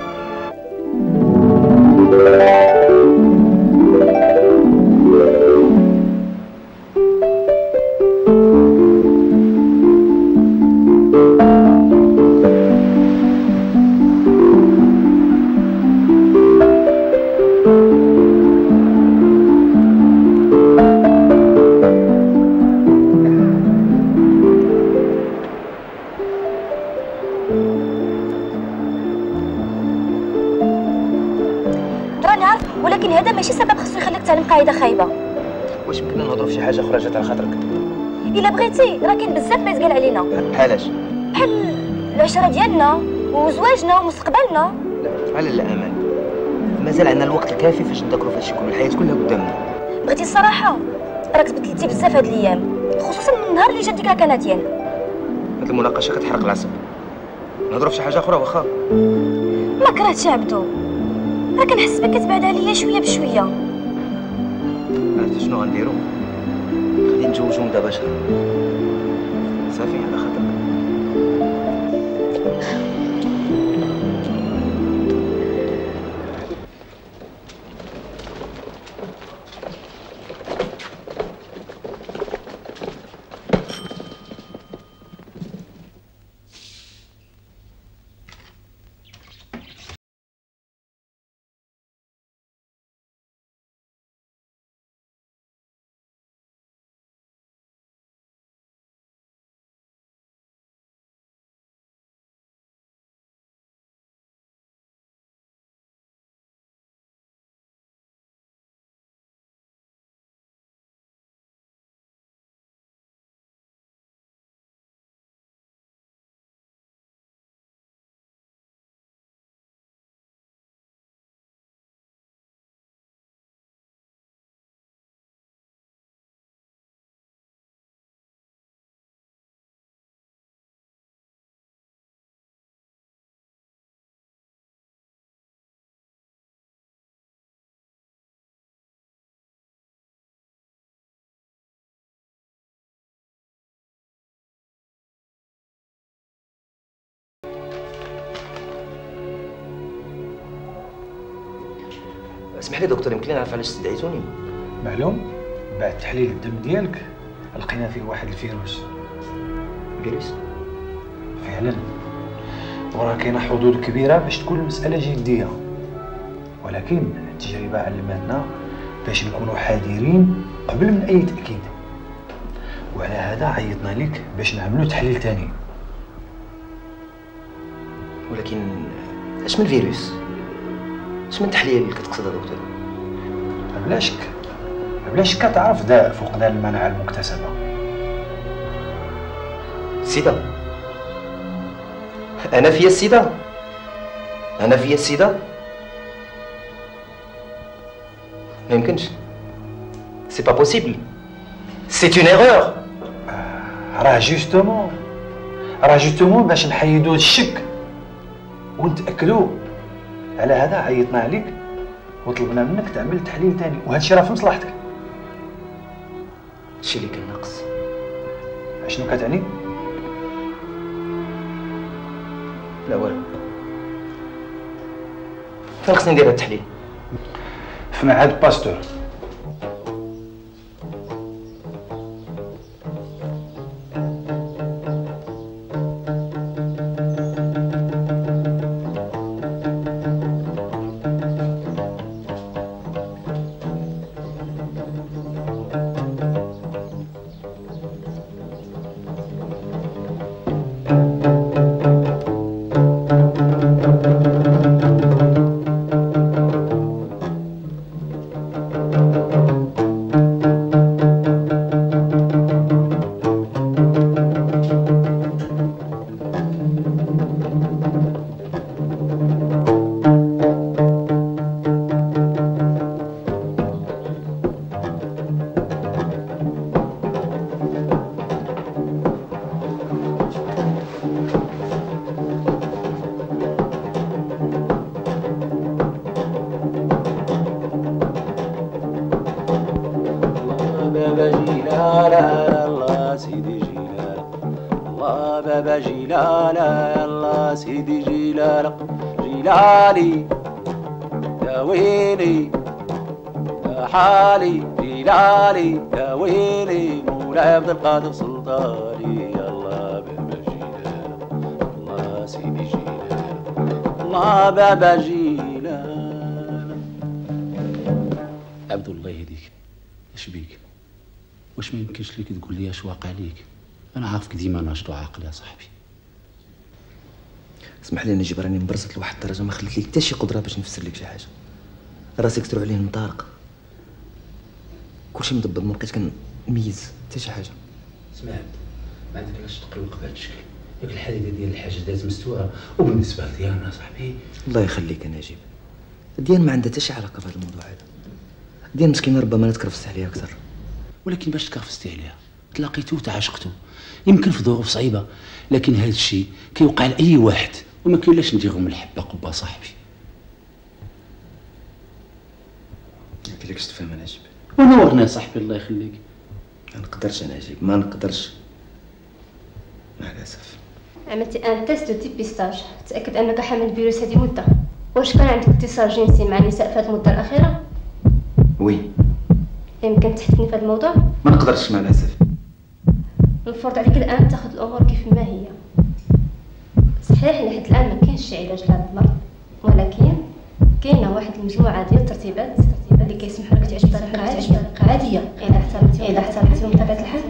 ولكن هذا ماشي سبب خصو يخليك تعلم قاعده خايبه. واش يمكننا نهضروا في شي حاجه اخرى جات على خاطرك؟ الا بغيتي راه كاين بزاف ما يتقال علينا. بحالاش؟ بحال العشره ديالنا وزواجنا ومستقبلنا. لا على لا امان، مازال عندنا الوقت الكافي فاش نذكروا في هادشي كله، الحياه كلها قدامنا. بغيتي الصراحه راك تبدلتي بزاف هاد الايام، خصوصا من النهار اللي جات ديك الكناديان. هاد المناقشه كتحرق العصب. نهضروا في شي حاجه اخرى واخا. ما كرهتش عبدو، راه كنحس بك كتبعد عليا شويه بشويه. عرفتي شنو غنديرو؟ غادي نتزوجو من دابا شهر صافي على خاطرك. اسمح لي دكتور، يمكن لي نعرف علاش استدعيتوني؟ معلوم، بعد تحليل الدم ديالك لقينا فيه واحد الفيروس. فيروس؟ فعلا، وراه كاينه حظوظ كبيره باش تكون المساله جديه، ولكن التجربه علمتنا باش نكونوا حذرين قبل من اي تاكيد، وعلى هذا عيطنا لك باش نعملوا تحليل ثاني. ولكن اش من فيروس؟ اش من تحليل كتقصد دكتور؟ بلا شك كتعرف داء فقدان المناعه المكتسبه. السيدا؟ انا فيا السيدا؟ انا فيا السيدا؟ ما يمكنش، سي با بوسيبل، سي اون ايرور. راه جوستومون باش نحيدوا الشك ونتاكدوا، على هذا عيطنا عليك وطلبنا منك تعمل تحليل ثاني، وهذا الشيء راه في مصلحتك. هادشي اللي كان ناقص. اشنو كتعني؟ لا والو، فين خصني ندير هاد التحليل؟ في معهد باستور. بابا جلاله الله سيدي جلاله جلالي يا ويلي يا حالي جلالي يا ويلي مولاي عبد القادر سلطاني الله بابا جلاله الله سيدي جلاله الله بابا جلاله. عبد الله يهديك، اش بيك؟ واش ما يمكنش ليك تقول لي اش واقع ليك؟ انا عارفك ديما ناشط وعاقل يا صاحبي. اسمح لي، انا جبراني مبرزت لواحد الدرجه ما خليت لي حتى شي قدره باش نفسر لك شي حاجه. راسك تروح عليه مطارق، كلشي مضبط، ما بقيت كنميز حتى شي حاجه. سمعت، ما عندك علاش تقلق بهذا الشكل، ديك الحديده ديال الحاجه دازت مستوره، وبالنسبه لديانا صاحبي الله يخليك انا نجيب، ديان ما عندها حتى شي علاقه بهذا الموضوع هذا. ديان مسكينه ربما انا تكرفست عليها اكثر. ولكن باش تكرفستي عليها تلاقيتو وتعاشقتو، يمكن في ظروف صعيبه، لكن هذا الشيء كيوقع لاي واحد، وما كاينلاش نديرو من الحبه قبه صاحبي. ما كاينلكش تفهم انا نجيب. ونورنا صاحبي الله يخليك. ما نقدرش انا نجيب، ما نقدرش مع الاسف. عملتي ان تيست دو ديبيستاج، تاكد انك حامل فيروس هذه مده. واش كان عندك اتصال جنسي مع النساء في هذه المده الاخيره؟ وي. يمكن تحدثني في هذا الموضوع؟ ما نقدرش مع الاسف. المفروض عليك الان تاخذ الامور كيف ما هي. صحيح لحد الان ما كاينش شي علاج لهذا المرض، ولكن كاينه واحد المجموعه ديال الترتيبات اللي كيسمحوا لك تعيش بطريقه عاديه اذا احترمتيهم بطبيعه الحال.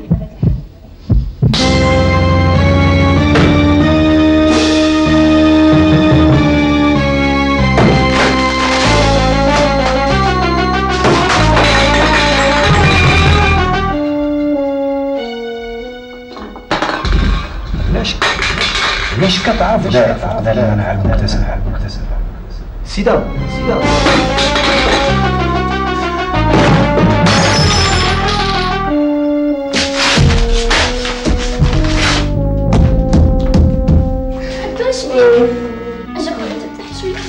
ليش كتعرف داء فقدان المناعة المكتسبة؟ سيدا عطاشني اجي خويا تحت شويه.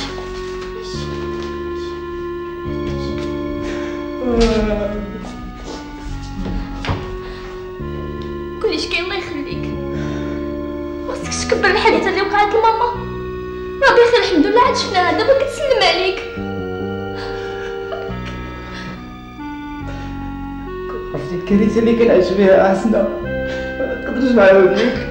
كلش كاين الله يخليك، خاصك تكبر الحادثه اللي وقعت لماما. ربي خير الحمد لله عاد شفناها دابا كنسلم عليك. الكارثه اللي كنعيش فيها حسنه ما نقدرش نعاود لك.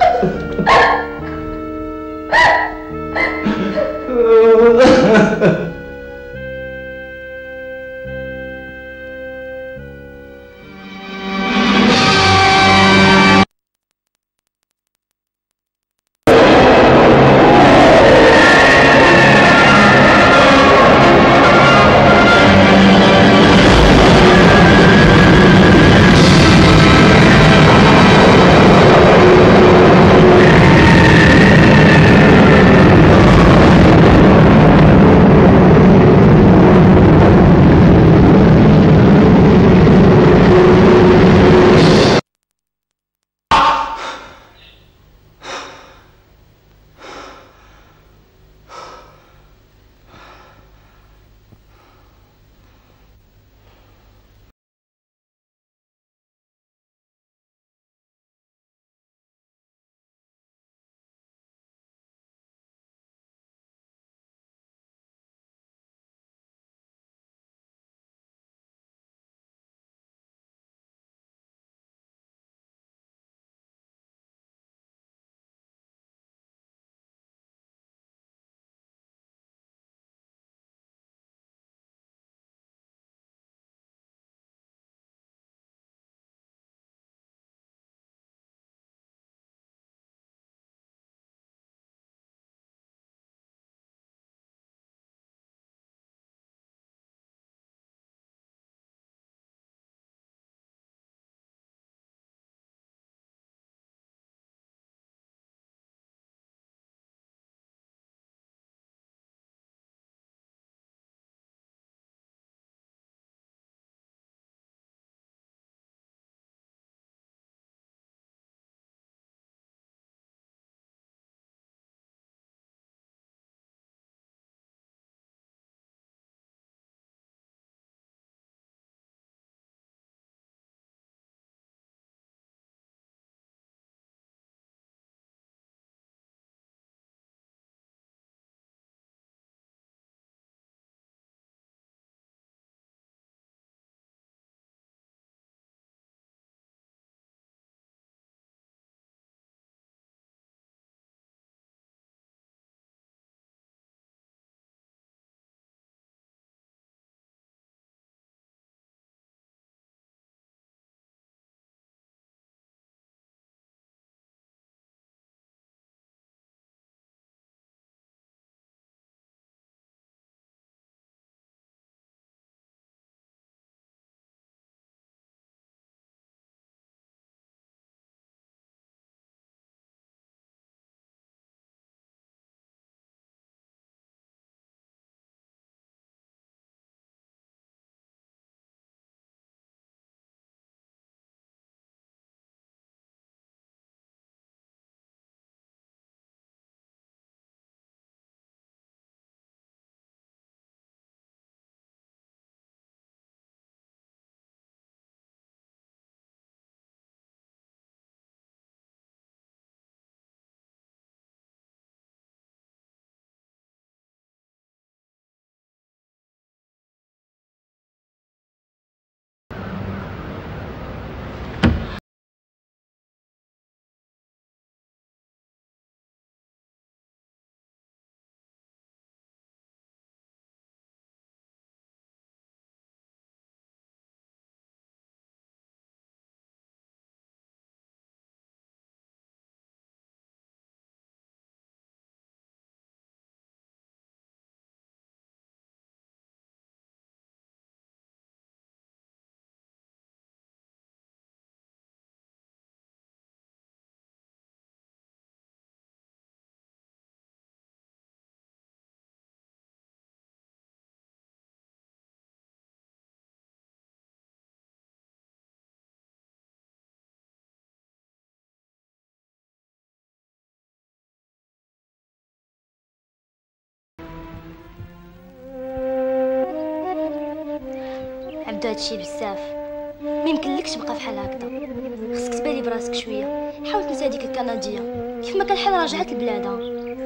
عبدو هادشي بزاف، ما يمكنلكش تبقى بحال هكذا. خصك تبالي براسك شويه، حاول تنسى هذيك الكنديه. كيف ما كان الحال رجعت لبلادها.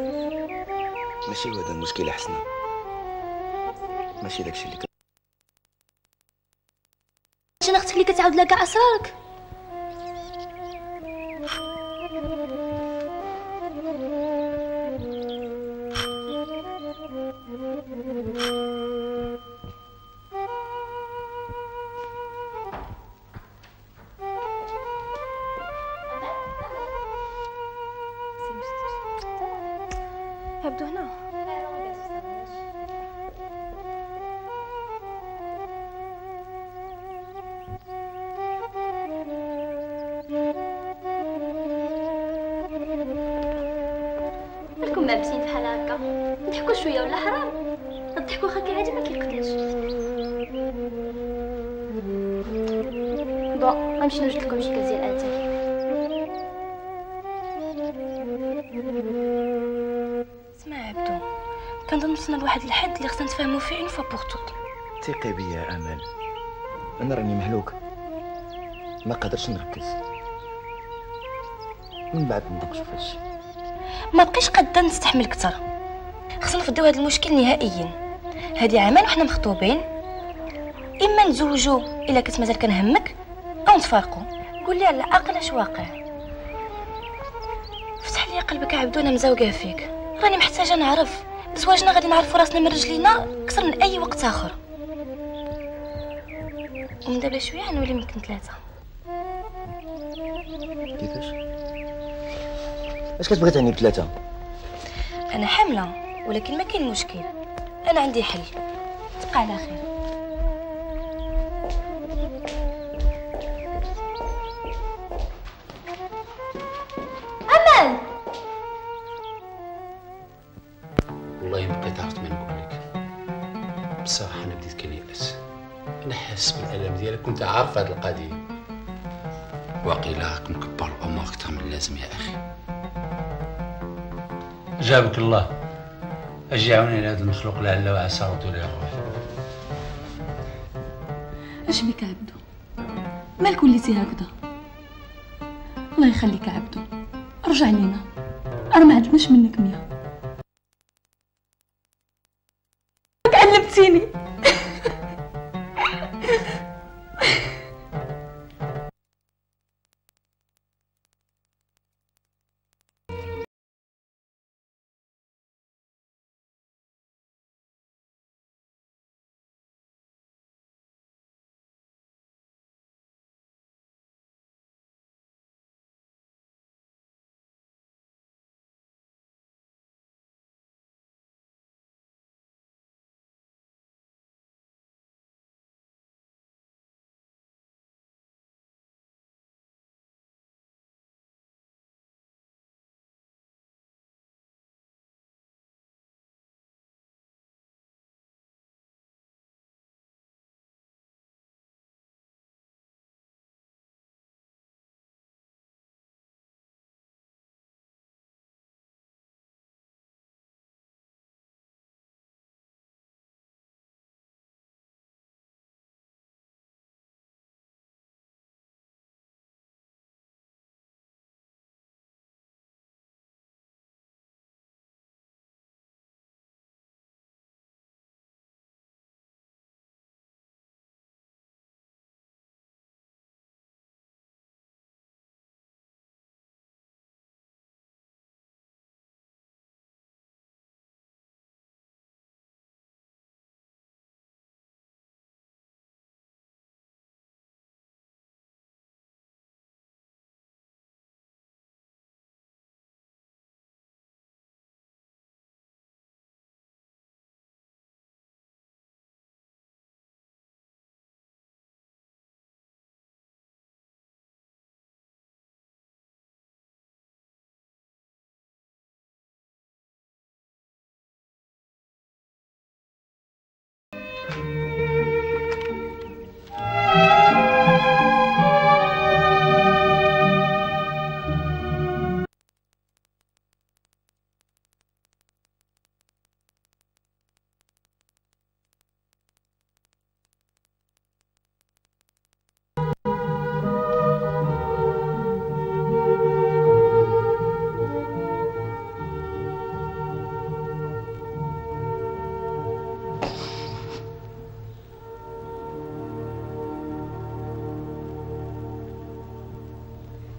ماشي هو هذا المشكل يا حسنه، ماشي داكشي اللي انا اختك اللي كتعاود لها كاع اسرارك؟ عبدو هنا. مالكم لابسين بحال هكا؟ نضحكوا شويه ولا حرام؟ نضحكوا خاكي عادي ما كيقتلش. بون غنمشي نوجد لكم شي كاس ديال اتاي. اسمع عبدو، كنظن وصلنا لواحد الحد اللي خصنا نتفاهموا فيه اون فوا بوغ توت. ثقي بيا يا امل، انا راني محلوك، ما قادرش نركز. من بعد نناقشوا في هادشي. ما بقيش قادة نستحمل اكثر. خصنا نفضيو هذا المشكل نهائيا. هذه عامين وحنا مخطوبين، اما نتزوجوا الا كنت مازال كنهمك او نتفارقوا. قول لي على الاقل اش واقع. فتح لي قلبك عبدو، انا مزوقه فيك. راني محتاجه نعرف بزواجنا غادي نعرفوا راسنا من رجلينا اكثر من اي وقت اخر. ومن دابا شويه غنولي يمكن 3. كيفاش؟ اش كتبغي تعني ب3؟ انا حامله، ولكن ما كاين مشكل، انا عندي حل. تبقى على خير. امل والله ما بقيت عرفت ما نقول لك. بصراحه انا بديت كنيأس. انا حاسس بالالم ديالك، كنت عارف هذه القضيه. واقيلا راك مكبر الامور اكثر من اللازم يا اخي. جابك الله. اجي عاوني لهذا المخلوق لعل وعسى ردوا لي الروح. اش بك عبدو؟ مالك وليتي هكذا؟ الله يخليك عبدو، رجع لينا، انا ما عندناش منك 100. قلبتيني.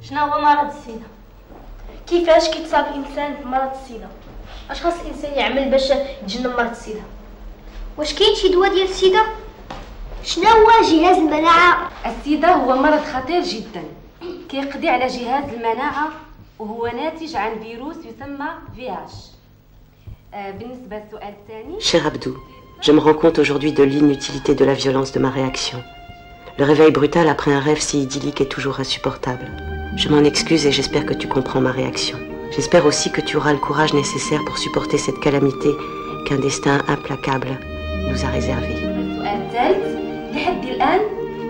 شنو هو مرض السيده؟ كيفاش كيتصاب الانسان بمرض السيده؟ اش خاص الانسان يعمل باش يتجنب مرض السيده؟ واش كاين شي دواء ديال السيده؟ شنو هو جهاز المناعه؟ السيده هو مرض خطير جدا كيقضي على جهاز المناعه وهو ناتج عن فيروس يسمى VIH. بالنسبه للسؤال الثاني. Cher Abdou, je me rends compte aujourd'hui de l'inutilité de la violence de ma réaction. Le réveil brutal après un rêve si idyllique est toujours insupportable. Je m'en excuse et j'espère que tu comprends ma réaction. J'espère aussi que tu auras le courage nécessaire pour supporter cette calamité qu'un destin implacable nous a réservée. السؤال الثالث لحد الآن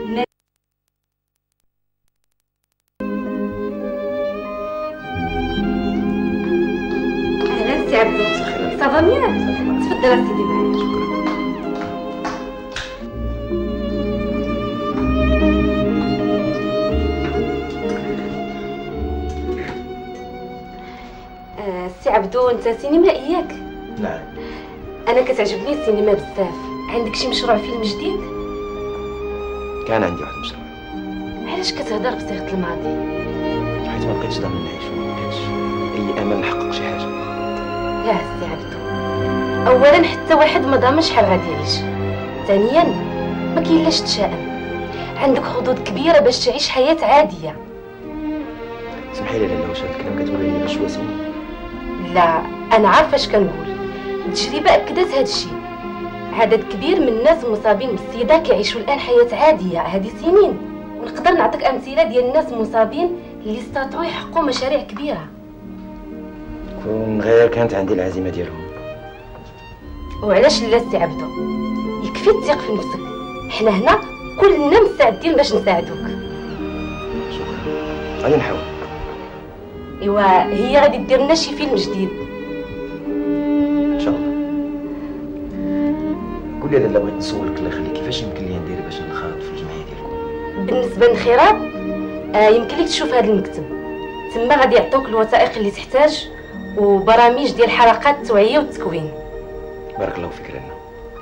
أهلا سي عبدو. صافا ميان؟ تفضل سيدي معايا. سي عبدو انت سينمائياك؟ نعم. انا كتعجبني السينما بزاف. عندك شي مشروع فيلم جديد؟ كان عندي واحد المشروع. علاش كتهضر بصيغه الماضي؟ حيت ما بقيتش ضامن نعيش وما بقيتش اي امل نحقق شي حاجه. لا سي عبدو، اولا حتى واحد ما ضامنش شحال غادي يعيش. ثانيا ما كاين لاش تشائم، عندك حظوظ كبيره باش تعيش حياه عاديه. سمحي لي لاله، واش هاد الكلام كتقولي لي باش تواسيني؟ لا انا عارفه اش كنقول. التجربه اكدت هذا الشيء. عدد كبير من الناس المصابين بالسيده كيعيشوا الان حياه عاديه هذه سنين، ونقدر نعطيك امثله ديال الناس المصابين اللي استطاعوا يحققوا مشاريع كبيره. كون غير كانت عندي العزيمه ديالهم. وعلاش لا سي عبدو؟ يكفي تثق في نفسك، حنا هنا كلنا مستعدين باش نساعدوك. شكرا، غادي نحاول. ايوا هي غادي دير لنا شي فيلم جديد ان شاء الله. قولي لاله، بغيت نسولك الله يخليك، كيفاش يمكن لي ندير باش نخاض في الجمعيه ديالكم؟ بالنسبه للانخراط يمكن لك تشوف هذا المكتب، تما غادي يعطوك الوثائق اللي تحتاج وبرامج ديال حلقات التوعيه والتكوين. بارك الله فيك لاله.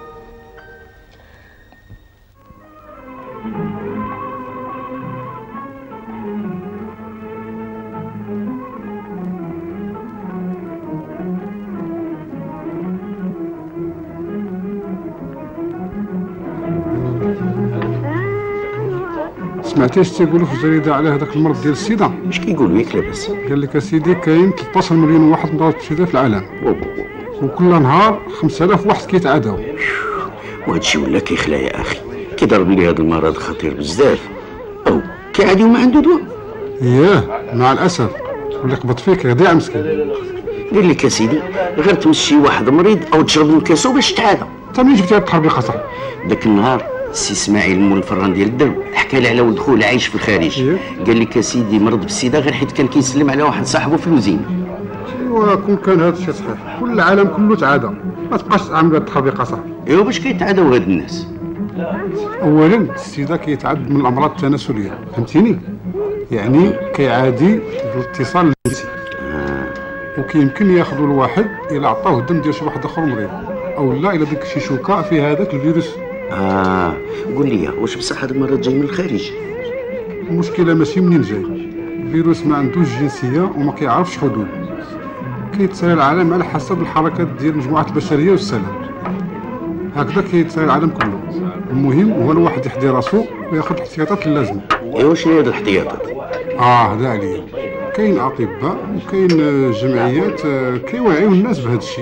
سمعتي اش تيقولوا في الجريده على هذاك المرض ديال السيده؟ اش كيقولوا ياك لاباس؟ قال لك اسيدي كاين 13 مليون واحد مرض السيده في العالم، وكل نهار 5000 واحد كيتعداو. وهذا الشيء ولا كيخلع يا اخي، كيضرب لي هذا المرض خطير بزاف، او كيعادي وما عنده دواء. اياه مع الاسف، واللي قبض فيك يضيع مسكين. قال لك اسيدي غير تمشي واحد مريض او تشرب من كاسو باش تعادى. انت منين جبتي هاد التحربيقه صاحبي؟ ذاك النهار سي اسماعيل مول الفران ديال الدرب حكى لي على ولد خوه اللي عايش في الخارج. قال لك اسيدي مرض بالسيده غير حيت كان كيسلم على واحد صاحبه في الوزين. ايوا كون كان هذا الشيء صحيح، كل العالم كله تعادى، ما تبقاش تعمل هاد التحربيقه صاحبي. ايوا باش كيتعاداو هاد الناس؟ اولا السيده كيتعد من الامراض التناسليه، فهمتيني؟ يعني كيعادي بالاتصال الجنسي. وكيمكن ياخذوا الواحد الى عطاوه الدم ديال شي واحد اخر مريض، او لا الى ديك شي شوكه في هذاك الفيروس. قول لي واش بصح هذا المرض جاي من الخارج؟ المشكله ماشي منين جاي، الفيروس ما عندوش جنسيه وما كيعرفش حدود، كيتسارى العالم على حسب الحركات ديال المجموعات البشريه والسلام، هكذا كيتسارى العالم كله. المهم هو الواحد يحدي راسو وياخذ الاحتياطات اللازمه. ايوا شنو هاد الاحتياطات؟ هذا عليا، كاين اطباء وكاين جمعيات كيوعيو الناس بهذا الشيء.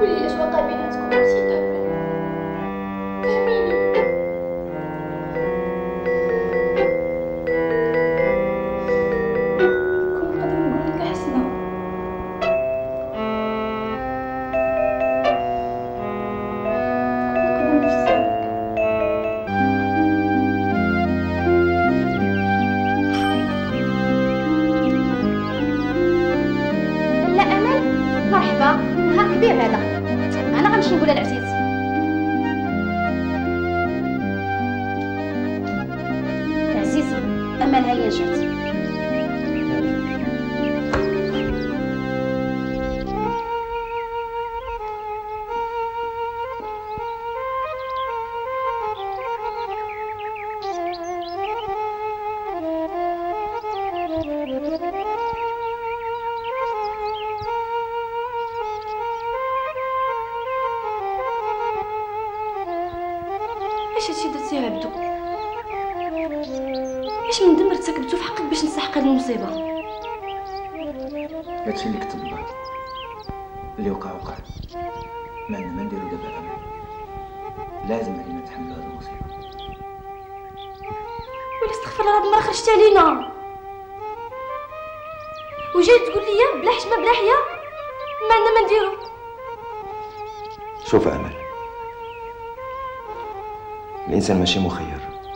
قولي اش وقع بيناتكم سيدة أمل، فهميني. كون نقدر نقول لك حسنة، نقدر نفسرك. لا امل مرحبا، نهار كبير هذا. انا غنمشي نقولها لعزيز. عزيزي امل هي جات. اش هادشي درتي يا عبدو؟ اش من ذنب ارتكبتو في حقك باش نستحق هاد المصيبه؟ هادشي اللي كتب الله، اللي وقع وقع، ما عندنا ما نديرو دابا امل. لازم علينا نتحملو هاد المصيبه. ولا استغفر الله، هاد المره خرجت علينا وجاي تقول لي بلا حشمه بلا حياه، ما عندنا ما نديرو. شوف امل، الانسان ماشي مخير،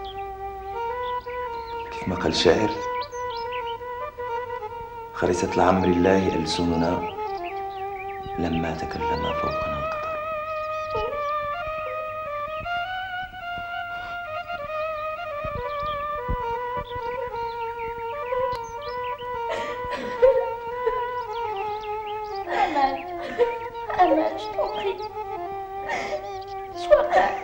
كيف ما قال الشاعر: خرست لعمر الله ألسننا لما تكلم فوقنا القدر. أمل je t'en prie. Sois là.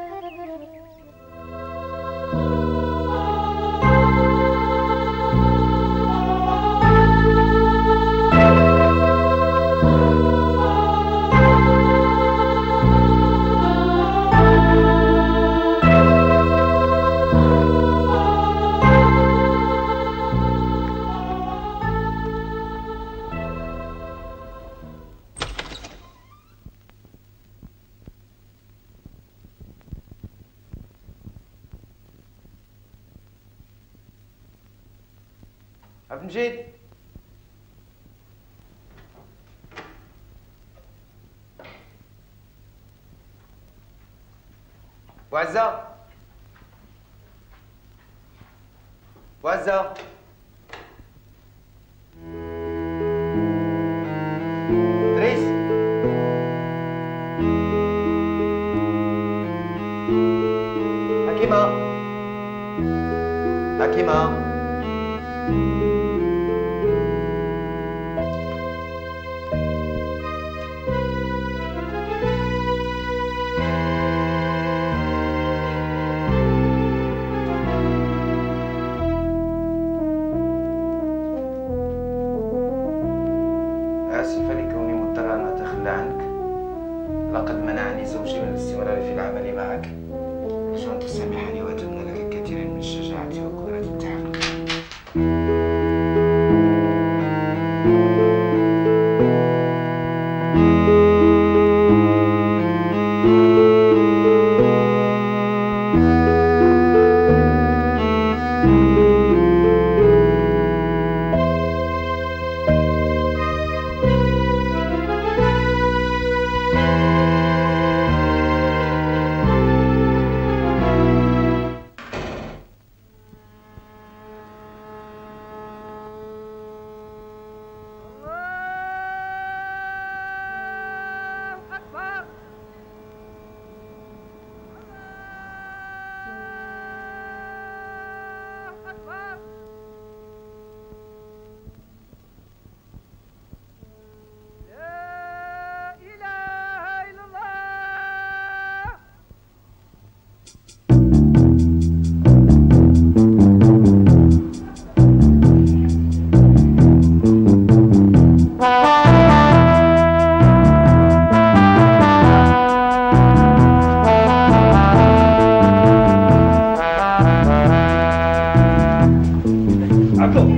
عبد المجيد، وعزة، وعزة، إدريس، حكيمة، حكيمة. آسفة لكوني مضطر أن أتخلى عنك، لقد منعني زوجي من الاستمرار في العمل معك. أرجو أن تسامحني وأتمنى لك الكثير من الشجاعة وقدرة التحمل.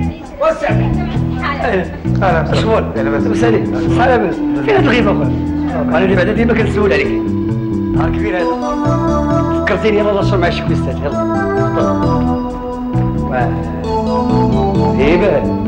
اهلا شكون؟ مسالي فين هاد الغيبه اخويا؟ صافي انا اللي بعدا ديما كنسول عليك. نهار كبير هذا فكرتيني. يلا نشرب مع شي كويسات. يلا هيبه.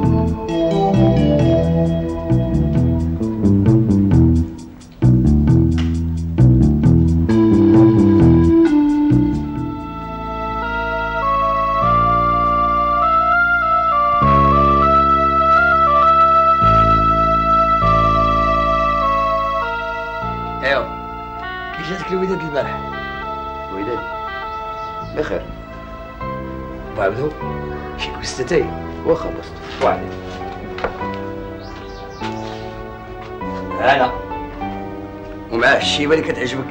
الوداد البارح؟ الوداد بخير. بعبدو شي كويستتي واخا بسط واحد. انا ومعاه الشيبه اللي كتعجبك.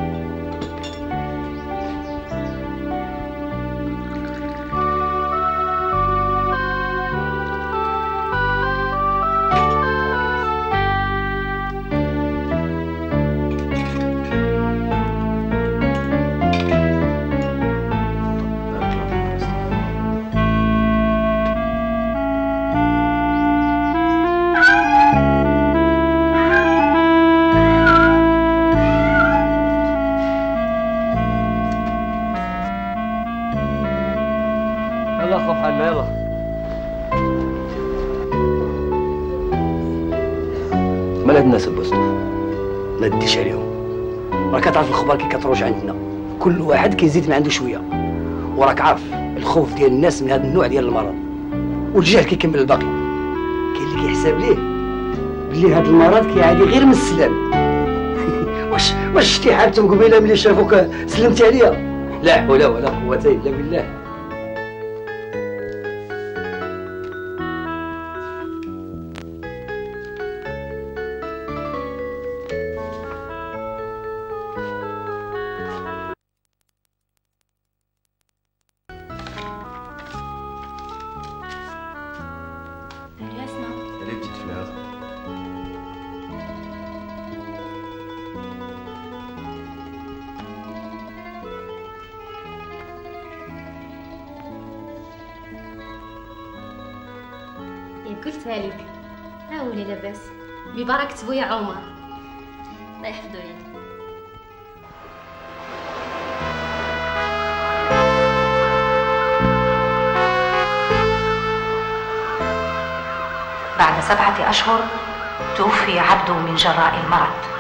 مال هاد الناس البوسطو؟ ما تديش عليهم، راك تعرف الخبر كي كتروج عندنا، كل واحد كيزيد ما عنده شويه، وراك عارف الخوف ديال الناس من هذا النوع ديال المرض، والجهل كيكمل الباقي. كاين اللي كيحسب ليه بلي هذا المرض كيعادي غير من السلام. واش شتي حالتهم قبيله ملي شافوك سلمتي عليا؟ لا حول ولا قوه الا بالله. قلتها لك. ها ولي لاباس ببركة بويا عمر، الله يحفظو لينا. بعد 7 أشهر توفي عبده من جراء المرض.